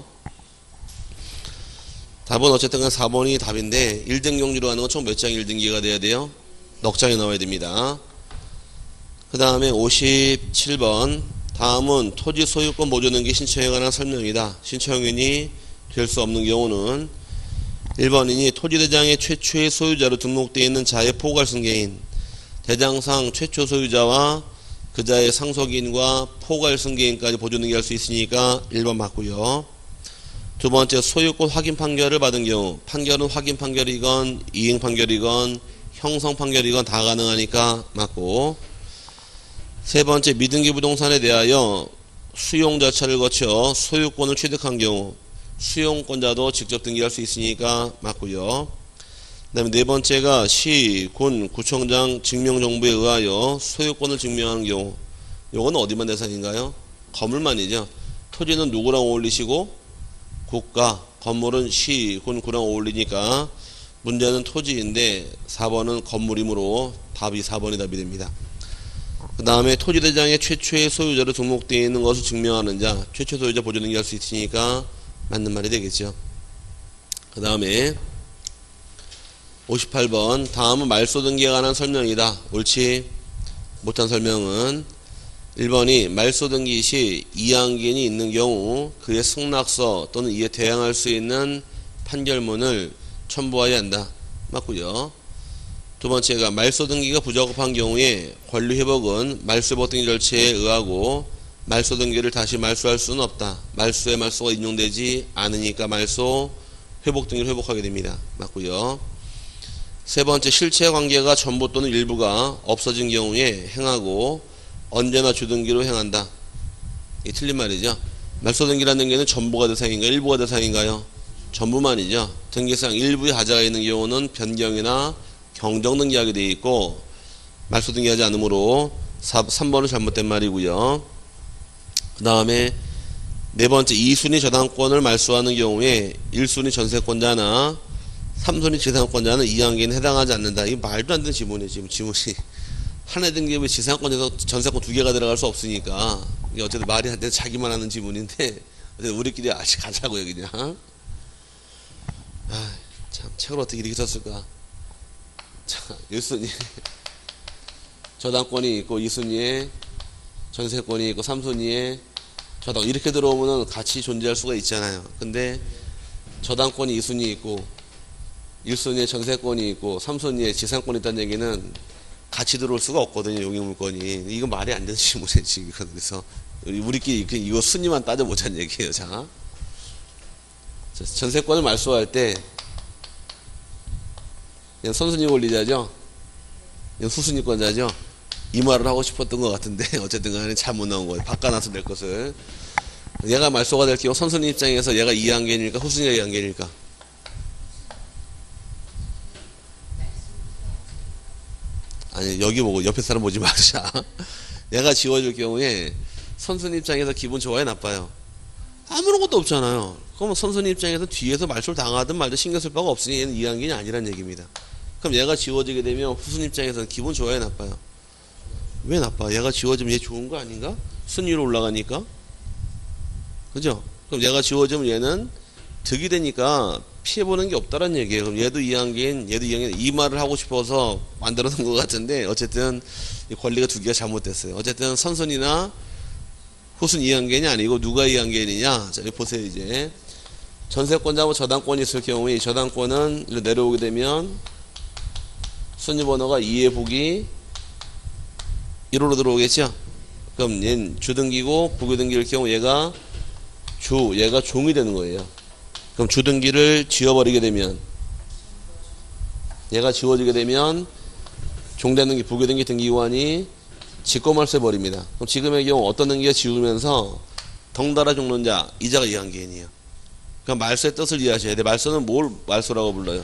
답은 어쨌든 4번이 답인데, 1등 경주로 하는 건 총 몇 장 1등기가 돼야 돼요? 넉 장이 나와야 됩니다. 그 다음에 57번. 다음은 토지 소유권 보존 등기 신청에 관한 설명이다. 신청인이 될 수 없는 경우는 1번이니 토지대장의 최초의 소유자로 등록되어 있는 자의 포괄승계인, 대장상 최초 소유자와 그자의 상속인과 포괄승계인까지 보존 등기할 수 있으니까 1번 맞고요. 두 번째, 소유권 확인 판결을 받은 경우, 판결은 확인 판결이건 이행 판결이건 형성 판결이건 다 가능하니까 맞고. 세 번째, 미등기 부동산에 대하여 수용자차를 거쳐 소유권을 취득한 경우 수용권자도 직접 등기할 수 있으니까 맞고요. 그 다음에 네 번째가 시, 군, 구청장 증명정보에 의하여 소유권을 증명하는 경우, 요거는 어디만 대상인가요? 건물만이죠. 토지는 누구랑 어울리시고 국가, 건물은 시, 군, 구랑 어울리니까 문제는 토지인데 4번은 건물이므로 답이 4번이 답이 됩니다. 그 다음에 토지대장의 최초의 소유자로 등록되어 있는 것을 증명하는 자, 최초 소유자 보존 등기할 수 있으니까 맞는 말이 되겠죠. 그 다음에 58번. 다음은 말소 등기에 관한 설명이다. 옳지? 못한 설명은 1번이 말소 등기 시 이양기인이 있는 경우 그의 승낙서 또는 이에 대항할 수 있는 판결문을 첨부해야 한다. 맞고요. 두 번째가 말소 등기가 부적합한 경우에 권리 회복은 말소 회복 등기 절차에 의하고 말소 등기를 다시 말소할 수는 없다. 말소에 말소가 인용되지 않으니까 말소 회복 등기를 회복하게 됩니다. 맞고요. 세 번째, 실체 관계가 전부 또는 일부가 없어진 경우에 행하고 언제나 주등기로 행한다. 이게 틀린 말이죠. 말소 등기라는 등기는 전부가 대상인가요? 일부가 대상인가요? 전부만이죠. 등기상 일부에 하자가 있는 경우는 변경이나 경정 등기하게 되어 있고 말소 등기하지 않으므로 3번은 잘못된 말이고요. 그 다음에 네 번째, 2순위 저당권을 말소하는 경우에 1순위 전세권자나 3순위 지상권자는 이양기에는 해당하지 않는다. 이게 말도 안 되는 지문이에요. 지금 지문이 하나의 등기부에 지상권에서 전세권 두 개가 들어갈 수 없으니까 이게 어쨌든 말이 안 되는 자기만 하는 지문인데 어쨌든 우리끼리 아직 가자고요 그냥. 참 책을 어떻게 이렇게 썼을까. 자, 1순위 저당권이 있고 2순위에 전세권이 있고 3순위에 저당 이렇게 들어오면은 같이 존재할 수가 있잖아요. 근데 저당권이 2순위 있고 1순위에 전세권이 있고 3순위에 지상권이 있다는 얘기는 같이 들어올 수가 없거든요. 용익물권이. 이거 말이 안 되는 질문이에요. 지금. 그래서 우리끼리 이거 순위만 따져보자는 얘기예요. 자, 전세권을 말소할 때 그냥 선순위 권리자죠. 그냥 후순위권자죠. 이 말을 하고 싶었던 것 같은데 어쨌든 간에 잘못 나온 거예요. 바꿔놔서 낼 것을. 얘가 말소가 될 경우 선순위 입장에서 얘가 2항계니까 후순위가 2항계니까 아니 여기 보고 옆에 사람 보지 마자. 얘가 지워질 경우에 선순위 입장에서 기분 좋아요 나빠요? 아무런 것도 없잖아요. 그럼 선순위 입장에서 뒤에서 말소를 당하든 말든 신경 쓸 바가 없으니 얘는 2항계는 아니란 얘기입니다. 그럼 얘가 지워지게 되면 후순위 입장에서는 기분 좋아요 나빠요? 왜 나빠? 얘가 지워지면 얘 좋은 거 아닌가? 순위로 올라가니까. 그죠? 그럼 얘가 지워지면 얘는 득이 되니까 피해보는 게 없다는 얘기예요. 그럼 얘도 2항계인 얘도 2항계인 이 말을 하고 싶어서 만들어 놓은 것 같은데 어쨌든 이 권리가 두 개가 잘못됐어요. 어쨌든 선순위나 후순 2항계인이 아니고 누가 2항계인이냐? 자, 여기 보세요. 이제 전세권자하고 저당권이 있을 경우에 이 저당권은 내려오게 되면 순위 번호가 2의 북이 1호로 들어오겠죠? 그럼 얘는 주등기고 부교등기일 경우 얘가 얘가 종이 되는 거예요. 그럼 주등기를 지워버리게 되면 얘가 지워지게 되면 종대등기 부교등기 등기관이 직권말소해 버립니다. 그럼 지금의 경우 어떤 등기가 지우면서 덩달아 죽는 자 이자가 2항계인이에요. 그럼 말소의 뜻을 이해하셔야 돼요. 말소는 뭘 말소라고 불러요?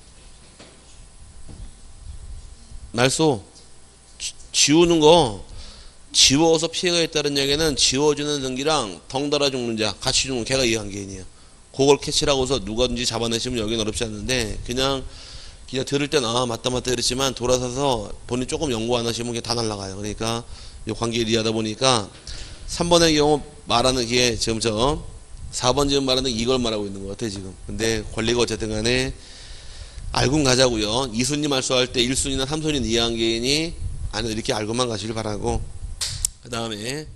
말소 지우는 거. 지워서 피해가 있다는 얘기는 지워주는 등기랑 덩달아 죽는 자 같이 죽는 걔가 2항계인이에요. 그걸 캐치를 하고서 누가든지 잡아내시면 여기는 어렵지 않은데 그냥 들을 땐 아 맞다 이랬지만 돌아서서 본인 조금 연구 안 하시면 그냥 다 날라가요. 그러니까 이 관계를 이해하다 보니까 3번의 경우 말하는 게 지금 4번 지금 말하는 이걸 말하고 있는 것 같아요 지금. 근데 권리가 어쨌든 간에 알고 가자고요. 2순위 말소할 때 1순위나 3순위 2항계인이 아니 이렇게 알고만 가시길 바라고. 그 다음에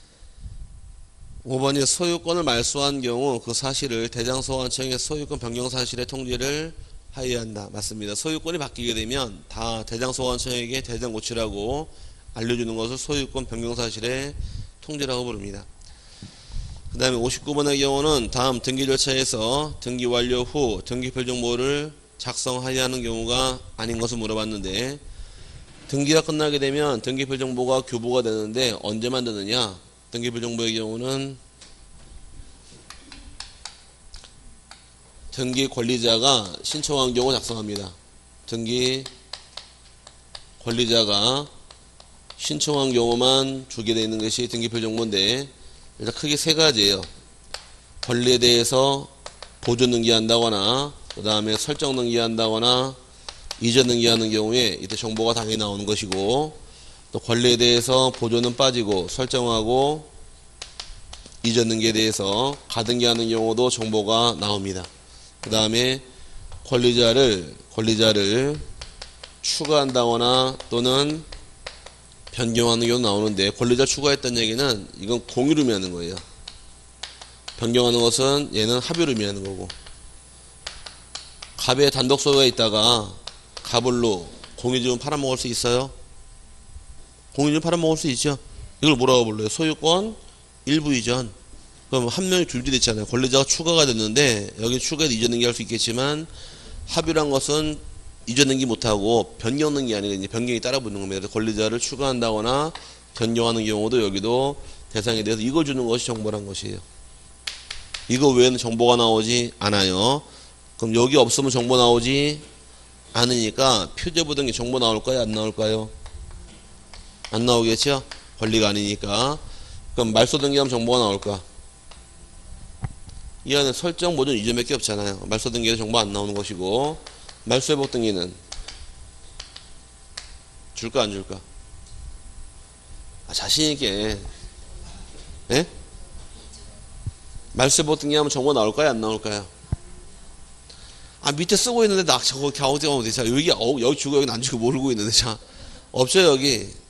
5번이 소유권을 말소한 경우 그 사실을 대장소관청의 소유권 변경 사실의 통지를 하여야 한다. 맞습니다. 소유권이 바뀌게 되면 다 대장소관청에게 대장 고치라고 알려주는 것을 소유권 변경 사실의 통지라고 부릅니다. 그 다음에 59번의 경우는 다음 등기 절차에서 등기 완료 후 등기표 정보를 작성하여야 하는 경우가 아닌 것을 물어봤는데 등기가 끝나게 되면 등기표 정보가 교부가 되는데 언제만 되느냐? 등기표 정보의 경우는 등기 권리자가 신청한 경우 작성합니다. 등기 권리자가 신청한 경우만 주게 되어 있는 것이 등기표 정보인데 일단 크게 세 가지예요. 권리에 대해서 보존 등기한다거나 그 다음에 설정 등기한다거나 이전 등기하는 경우에 이때 정보가 당연히 나오는 것이고 또 권리에 대해서 보존은 빠지고 설정하고 이전 등기에 대해서 가등기하는 경우도 정보가 나옵니다. 그 다음에 권리자를 추가한다거나 또는 변경하는 경우 나오는데 권리자 추가했다는 얘기는 이건 공유를 의미하는 거예요. 변경하는 것은 얘는 합의를 의미하는 거고 갑에 단독 소유가 있다가 갑을로 공유지분 팔아먹을 수 있어요? 공유지분 팔아먹을 수 있죠. 이걸 뭐라고 불러요? 소유권 일부 이전. 그럼 한 명이 줄지됐잖아요. 권리자가 추가가 됐는데 여기 추가해서 이전 등기할 수 있겠지만 합의란 것은 이전 등기 못하고 변경 등기 아니라 이제 변경이 따라 붙는 겁니다. 그래서 권리자를 추가한다거나 변경하는 경우도 여기도 대상에 대해서 이거 주는 것이 정보란 것이에요. 이거 외에는 정보가 나오지 않아요. 그럼 여기 없으면 정보 나오지 않으니까 표제부 등기 정보 나올까요? 안 나올까요? 안 나오겠죠? 권리가 아니니까. 그럼 말소 등기하면 정보가 나올까? 이 안에 설정, 보존, 이전밖에 없잖아요. 말소 등기에서 정보 안 나오는 것이고 말소 회복 등기는 줄까 안 줄까? 자신 있게. 예? 말소 회복 등기하면 정보 나올까요? 안 나올까요? 밑에 쓰고 있는데 나 저거 갸우뚱하고 자 여기 주고 여기 안 주고 모르고 있는데 자 없죠 여기.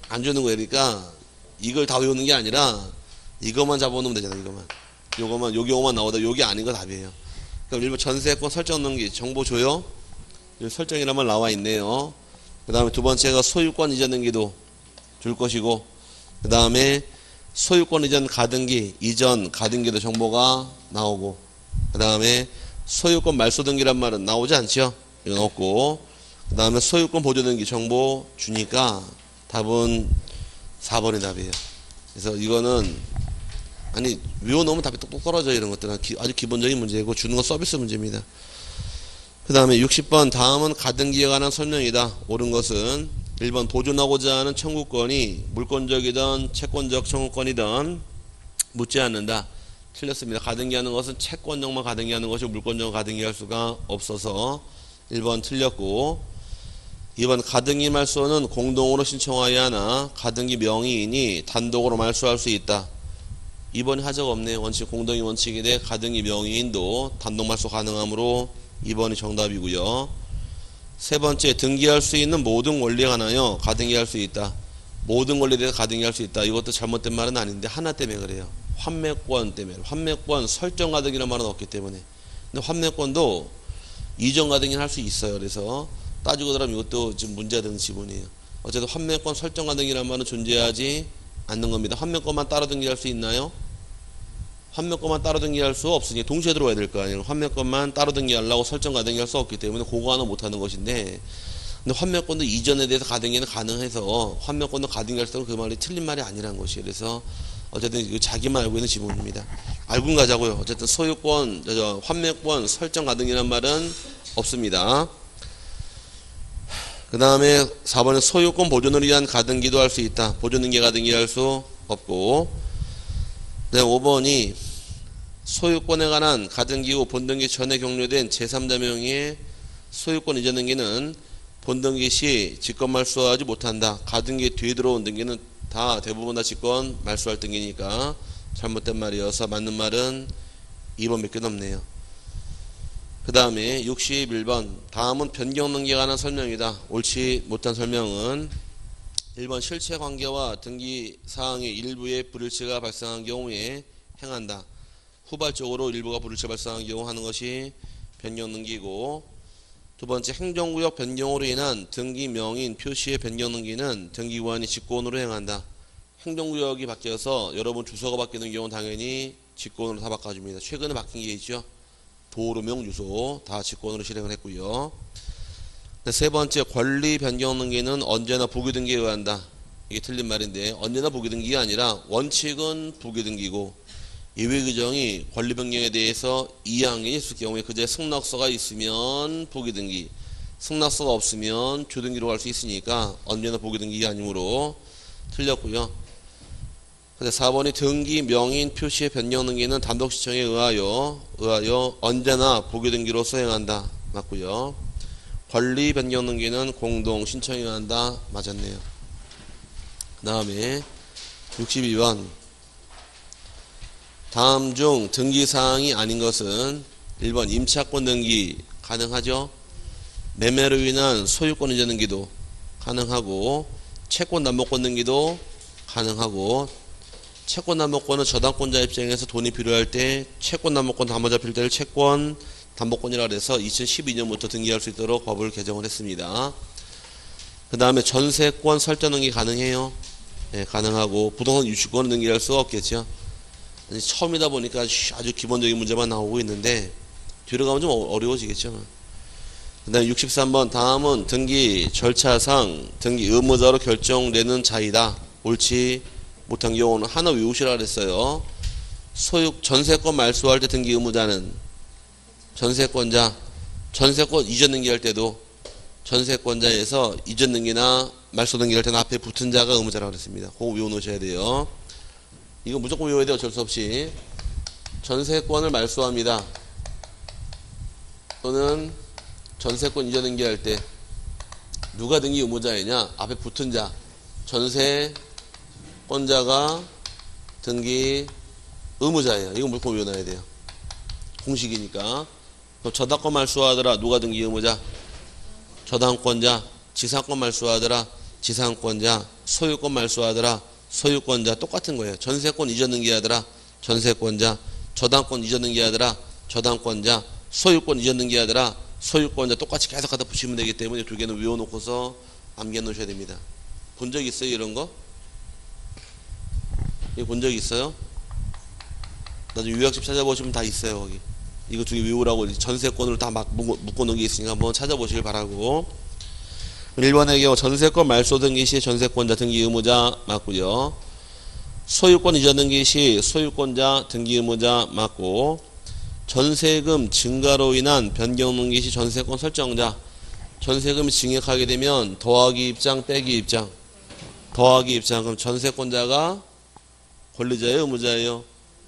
안 주는 거예요. 그러니까 이걸 다 외우는 게 아니라 이것만 잡아놓으면 되잖아요. 요거만 여기 오만 나오다 여기 아닌 거 답이에요. 그럼 일본 전세권 설정 등기 정보 줘요. 여기 설정이란 말 나와 있네요. 그 다음에 두 번째가 소유권 이전 등기도 줄 것이고, 그 다음에 소유권 이전 가등기, 이전 가등기도 정보가 나오고, 그 다음에 소유권 말소 등기란 말은 나오지 않죠. 이건 없고, 그 다음에 소유권 보조 등기 정보 주니까 답은 4번이 답이에요. 그래서 이거는 아니 외워놓으면 답이 똑똑 떨어져. 이런 것들은 아주 기본적인 문제고 주는 건 서비스 문제입니다. 그 다음에 60번 다음은 가등기에 관한 설명이다. 옳은 것은 1번 보존하고자 하는 청구권이 물권적이든 채권적 청구권이든 묻지 않는다. 틀렸습니다. 가등기하는 것은 채권적만 가등기하는 것이 물권적은 가등기할 수가 없어서 1번 틀렸고, 2번 가등기 말소는 공동으로 신청하여야 하나 가등기 명의인이 단독으로 말소할 수 있다. 2번이 하자가 없네요. 원칙 공동이 원칙인데 가등기 명의인도 단독 말소 가능하므로 2번이 정답이고요. 세 번째 등기할 수 있는 모든 권리에 관하여 가등기할 수 있다. 모든 권리에 대해서 가등기할 수 있다. 이것도 잘못된 말은 아닌데 하나 때문에 그래요. 환매권 때문에. 환매권 설정 가등기라는 말은 없기 때문에. 근데 환매권도 이전 가등기는 할 수 있어요. 그래서 따지고 들어가면 이것도 지금 문제가 되는 지문이에요. 어쨌든 환매권 설정 가등기라는 말은 존재하지 않는 겁니다. 환매권만 따로 등기할 수 있나요? 환매권만 따로 등기할 수 없으니 동시에 들어와야 될 거 아니에요. 환매권만 따로 등기하려고 설정 가등기할 수 없기 때문에 그거 하나 못하는 것인데, 근데 환매권도 이전에 대해서 가등기는 가능해서 환매권도 가등기할 수 있다면 그 말이 틀린 말이 아니란 것이에요. 그래서 어쨌든 자기만 알고 있는 지문입니다. 알고 가자고요. 어쨌든 소유권, 환매권 설정 가등기란 말은 없습니다. 그 다음에 4번에 소유권 보존을 위한 가등기도 할 수 있다. 보존 등기 가등기할 수 없고, 네, 5번이 소유권에 관한 가등기 후 본등기 전에 경료된 제3자 명의의 소유권 이전 등기는 본등기 시 직권 말소하지 못한다. 가등기 뒤에 들어온 등기는 다 대부분 다 직권 말소할 등기니까 잘못된 말이어서 맞는 말은 2번 몇 개 넘네요. 그 다음에 61번 다음은 변경 등기에 관한 설명이다. 옳지 못한 설명은 1번 실체관계와 등기사항의 일부에 불일치가 발생한 경우에 행한다. 후발적으로 일부가 불일치가 발생한 경우 하는 것이 변경 등기고, 두 번째 행정구역 변경으로 인한 등기 명인 표시의 변경 등기는 등기관이 직권으로 행한다. 행정구역이 바뀌어서 여러분 주소가 바뀌는 경우는 당연히 직권으로 다 바꿔줍니다. 최근에 바뀐 게 있죠. 도로명 주소 다 직권으로 실행을 했고요. 세 번째 권리 변경 등기는 언제나 부기 등기에 의한다. 이게 틀린 말인데 언제나 부기 등기가 아니라 원칙은 부기 등기고 예외 규정이 권리 변경에 대해서 이항이 있을 경우에 그제 승낙서가 있으면 부기 등기, 승낙서가 없으면 주등기로 갈 수 있으니까 언제나 부기 등기가 아니므로 틀렸고요. 4번이 등기 명인 표시의 변경 등기는 단독 신청에 의하여 언제나 부기 등기로 수행한다. 맞고요. 권리 변경 등기는 공동 신청에 의한다. 맞았네요. 그 다음에 62번 다음 중 등기사항이 아닌 것은 1번 임차권 등기 가능하죠. 매매로 인한 소유권 이전 등기도 가능하고 채권 남목권 등기도 가능하고, 채권 남목권은 저당권자 입장에서 돈이 필요할 때 채권 남목권 담보 잡힐 때를 채권 담보권이라 해서 2012년부터 등기할 수 있도록 법을 개정을 했습니다. 그 다음에 전세권 설정 등기 가능해요. 네, 가능하고 부동산 유치권은 등기할 수 없겠죠. 처음이다 보니까 아주 기본적인 문제만 나오고 있는데 뒤로 가면 좀 어려워지겠죠. 그 다음에 63번 다음은 등기 절차상 등기 의무자로 결정되는 자이다. 옳지 못한 경우는 하나 외우시라 그랬어요. 전세권 말소할 때 등기 의무자는 전세권자, 전세권 이전 등기할 때도 전세권자에서 이전 등기나 말소 등기할 때는 앞에 붙은 자가 의무자라고 그랬습니다. 그거 외워놓으셔야 돼요. 이거 무조건 외워야 돼요. 어쩔 수 없이. 전세권을 말소합니다. 또는 전세권 이전 등기할 때 누가 등기 의무자이냐? 앞에 붙은 자, 전세권자가 등기 의무자예요. 이거 무조건 외워놔야 돼요. 공식이니까. 저당권 말소하더라. 누가 등기 의무자? 저당권자. 지상권 말소하더라. 지상권자, 소유권 말소하더라. 소유권자 똑같은 거예요. 전세권 이전 등기하더라. 전세권자, 저당권 이전 등기하더라. 저당권자, 소유권 이전 등기하더라. 소유권자 똑같이 계속 갖다 붙이면 되기 때문에 두 개는 외워놓고서 암기해 놓으셔야 됩니다. 본 적 있어요 이런 거? 이거 본 적 있어요? 나중에 요약집 찾아보시면 다 있어요 거기. 이거 두 개 외우라고 전세권으로 다 막 묶어 놓은 게 있으니까 한번 찾아보시길 바라고. 1번의 경우 전세권 말소 등기 시 전세권자 등기 의무자 맞고요. 소유권 이전 등기 시 소유권자 등기 의무자 맞고, 전세금 증가로 인한 변경 등기 시 전세권 설정자, 전세금이 증액하게 되면 더하기 입장 빼기 입장, 더하기 입장. 그럼 전세권자가 권리자예요 의무자예요?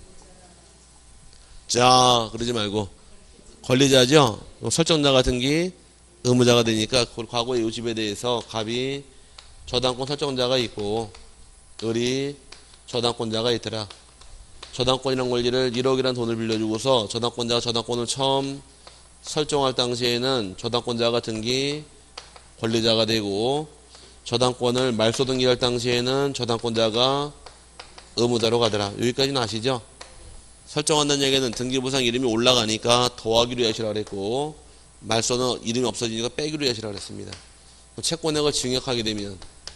자 그러지 말고 권리자죠. 설정자가 등기 의무자가 되니까 과거의 이 집에 대해서 갑이 저당권 설정자가 있고 을이 저당권자가 있더라. 저당권이란 권리를 1억이란 돈을 빌려주고서 저당권자가 저당권을 처음 설정할 당시에는 저당권자가 등기 권리자가 되고, 저당권을 말소 등기할 당시에는 저당권자가 의무자로 가더라. 여기까지는 아시죠? 설정한다는 얘기는 등기부상 이름이 올라가니까 더하기로 하시라 그랬고, 말소는 이름이 없어지니까 빼기로 하시라 그랬습니다. 채권액을 증액하게 되면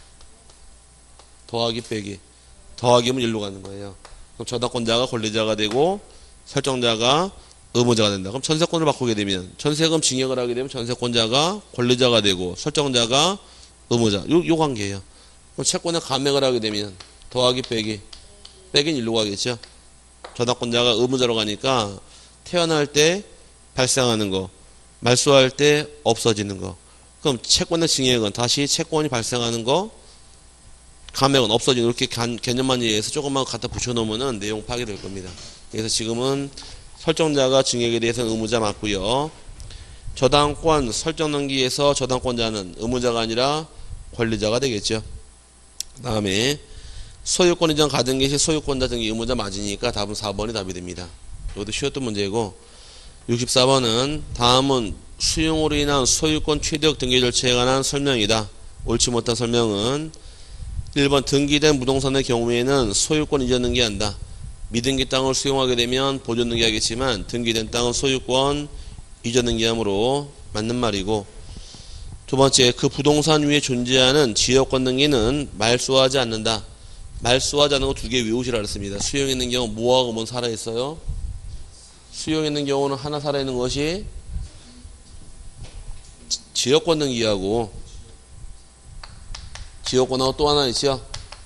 더하기 빼기, 더하기면 일로 가는 거예요. 그럼 저당권자가 권리자가 되고 설정자가 의무자가 된다. 그럼 전세권을 바꾸게 되면 전세금 증액을 하게 되면 전세권자가 권리자가 되고 설정자가 의무자, 요 관계예요. 그럼 채권의 감액을 하게 되면 더하기 빼기, 빼기는 일로 가겠죠. 저당권자가 의무자로 가니까 태어날 때 발생하는 거, 말소할 때 없어지는 거. 그럼 채권의 증액은 다시 채권이 발생하는 거, 감액은 없어지는, 이렇게 개념만 이해해서 조금만 갖다 붙여놓으면 내용 파악이 될 겁니다. 그래서 지금은 설정자가 증액에 대해서는 의무자 맞고요. 저당권 설정 등기에서 저당권자는 의무자가 아니라 권리자가 되겠죠. 그 다음에 소유권 이전 가등기 시 소유권자 등기 의무자 맞으니까 답은 4번이 답이 됩니다. 이것도 쉬웠던 문제고, 64번은 다음은 수용으로 인한 소유권 취득 등기 절차에 관한 설명이다. 옳지 못한 설명은 1번 등기된 부동산의 경우에는 소유권 이전 등기한다. 미등기 땅을 수용하게 되면 보존 등기하겠지만 등기된 땅은 소유권 이전 등기하므로 맞는 말이고, 두 번째 그 부동산 위에 존재하는 지역권 등기는 말소하지 않는다. 말소하지 않는 거 두 개 외우시라 그랬습니다. 수용있는 경우 뭐하고 뭔 살아있어요? 수용있는 경우는 하나 살아있는 것이 지역권 등기하고, 지역권하고 또 하나 있죠?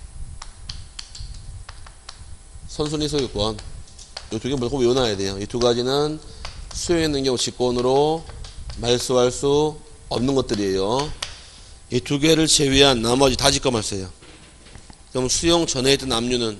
선순위 소유권. 이 두 개 무조건 외워놔야 돼요. 이 두 가지는 수용있는 경우 직권으로 말소할 수 없는 것들이에요. 이 두 개를 제외한 나머지 다 직권 말소예요. 그럼 수용 전에 있던 압류는,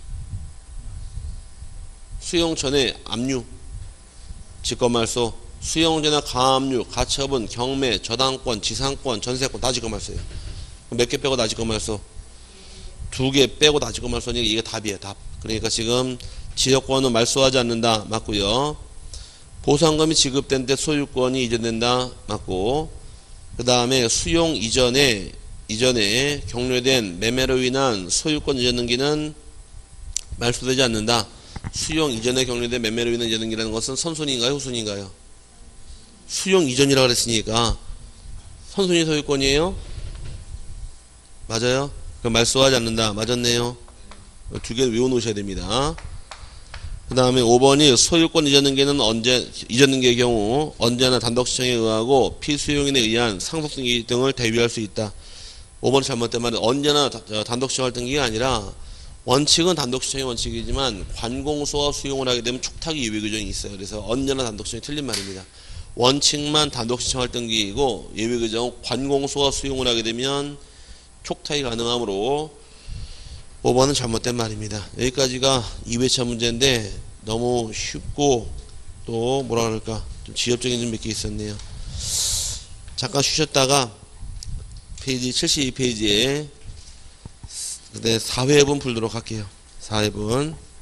수용 전에 압류 직권 말소, 수용 전에 가압류, 가처분, 경매, 저당권, 지상권, 전세권 다 직권 말소예요. 몇 개 빼고 다 직권 말소? 두 개 빼고 다 직권 말소니까 이게 답이에요. 답. 그러니까 지금 지역권은 말소하지 않는다 맞고요. 보상금이 지급된 때 소유권이 이전된다 맞고, 그 다음에 수용 이전에 경료된 매매로 인한 소유권 이전 등기는 말소되지 않는다. 수용 이전에 경료된 매매로 인한 이전 등기라는 것은 선순위인가요 후순위인가요? 수용 이전이라고 그랬으니까 선순위 소유권이에요? 맞아요? 그럼 말소하지 않는다. 맞았네요. 두 개 외워놓으셔야 됩니다. 그 다음에 5번이 소유권 이전 등기는 이전 등기의 경우 언제나 단독 신청에 의하고 피수용인에 의한 상속 등기 등을 대위할 수 있다. 5번이 잘못된 말은 언제나 단독 신청할 등기가 아니라, 원칙은 단독 신청의 원칙이지만 관공서가 수용을 하게 되면 촉탁이 예외 규정이 있어요. 그래서 언제나 단독 신청이 틀린 말입니다. 원칙만 단독 신청할 등기이고 예외 규정은 관공서가 수용을 하게 되면 촉탁이 가능하므로 5번은 잘못된 말입니다. 여기까지가 2회차 문제인데 너무 쉽고 또 뭐라 그럴까 좀 지엽적인 좀 몇 개 있었네요. 잠깐 쉬셨다가 페이지 72페이지에 4회분 풀도록 할게요. 4회분.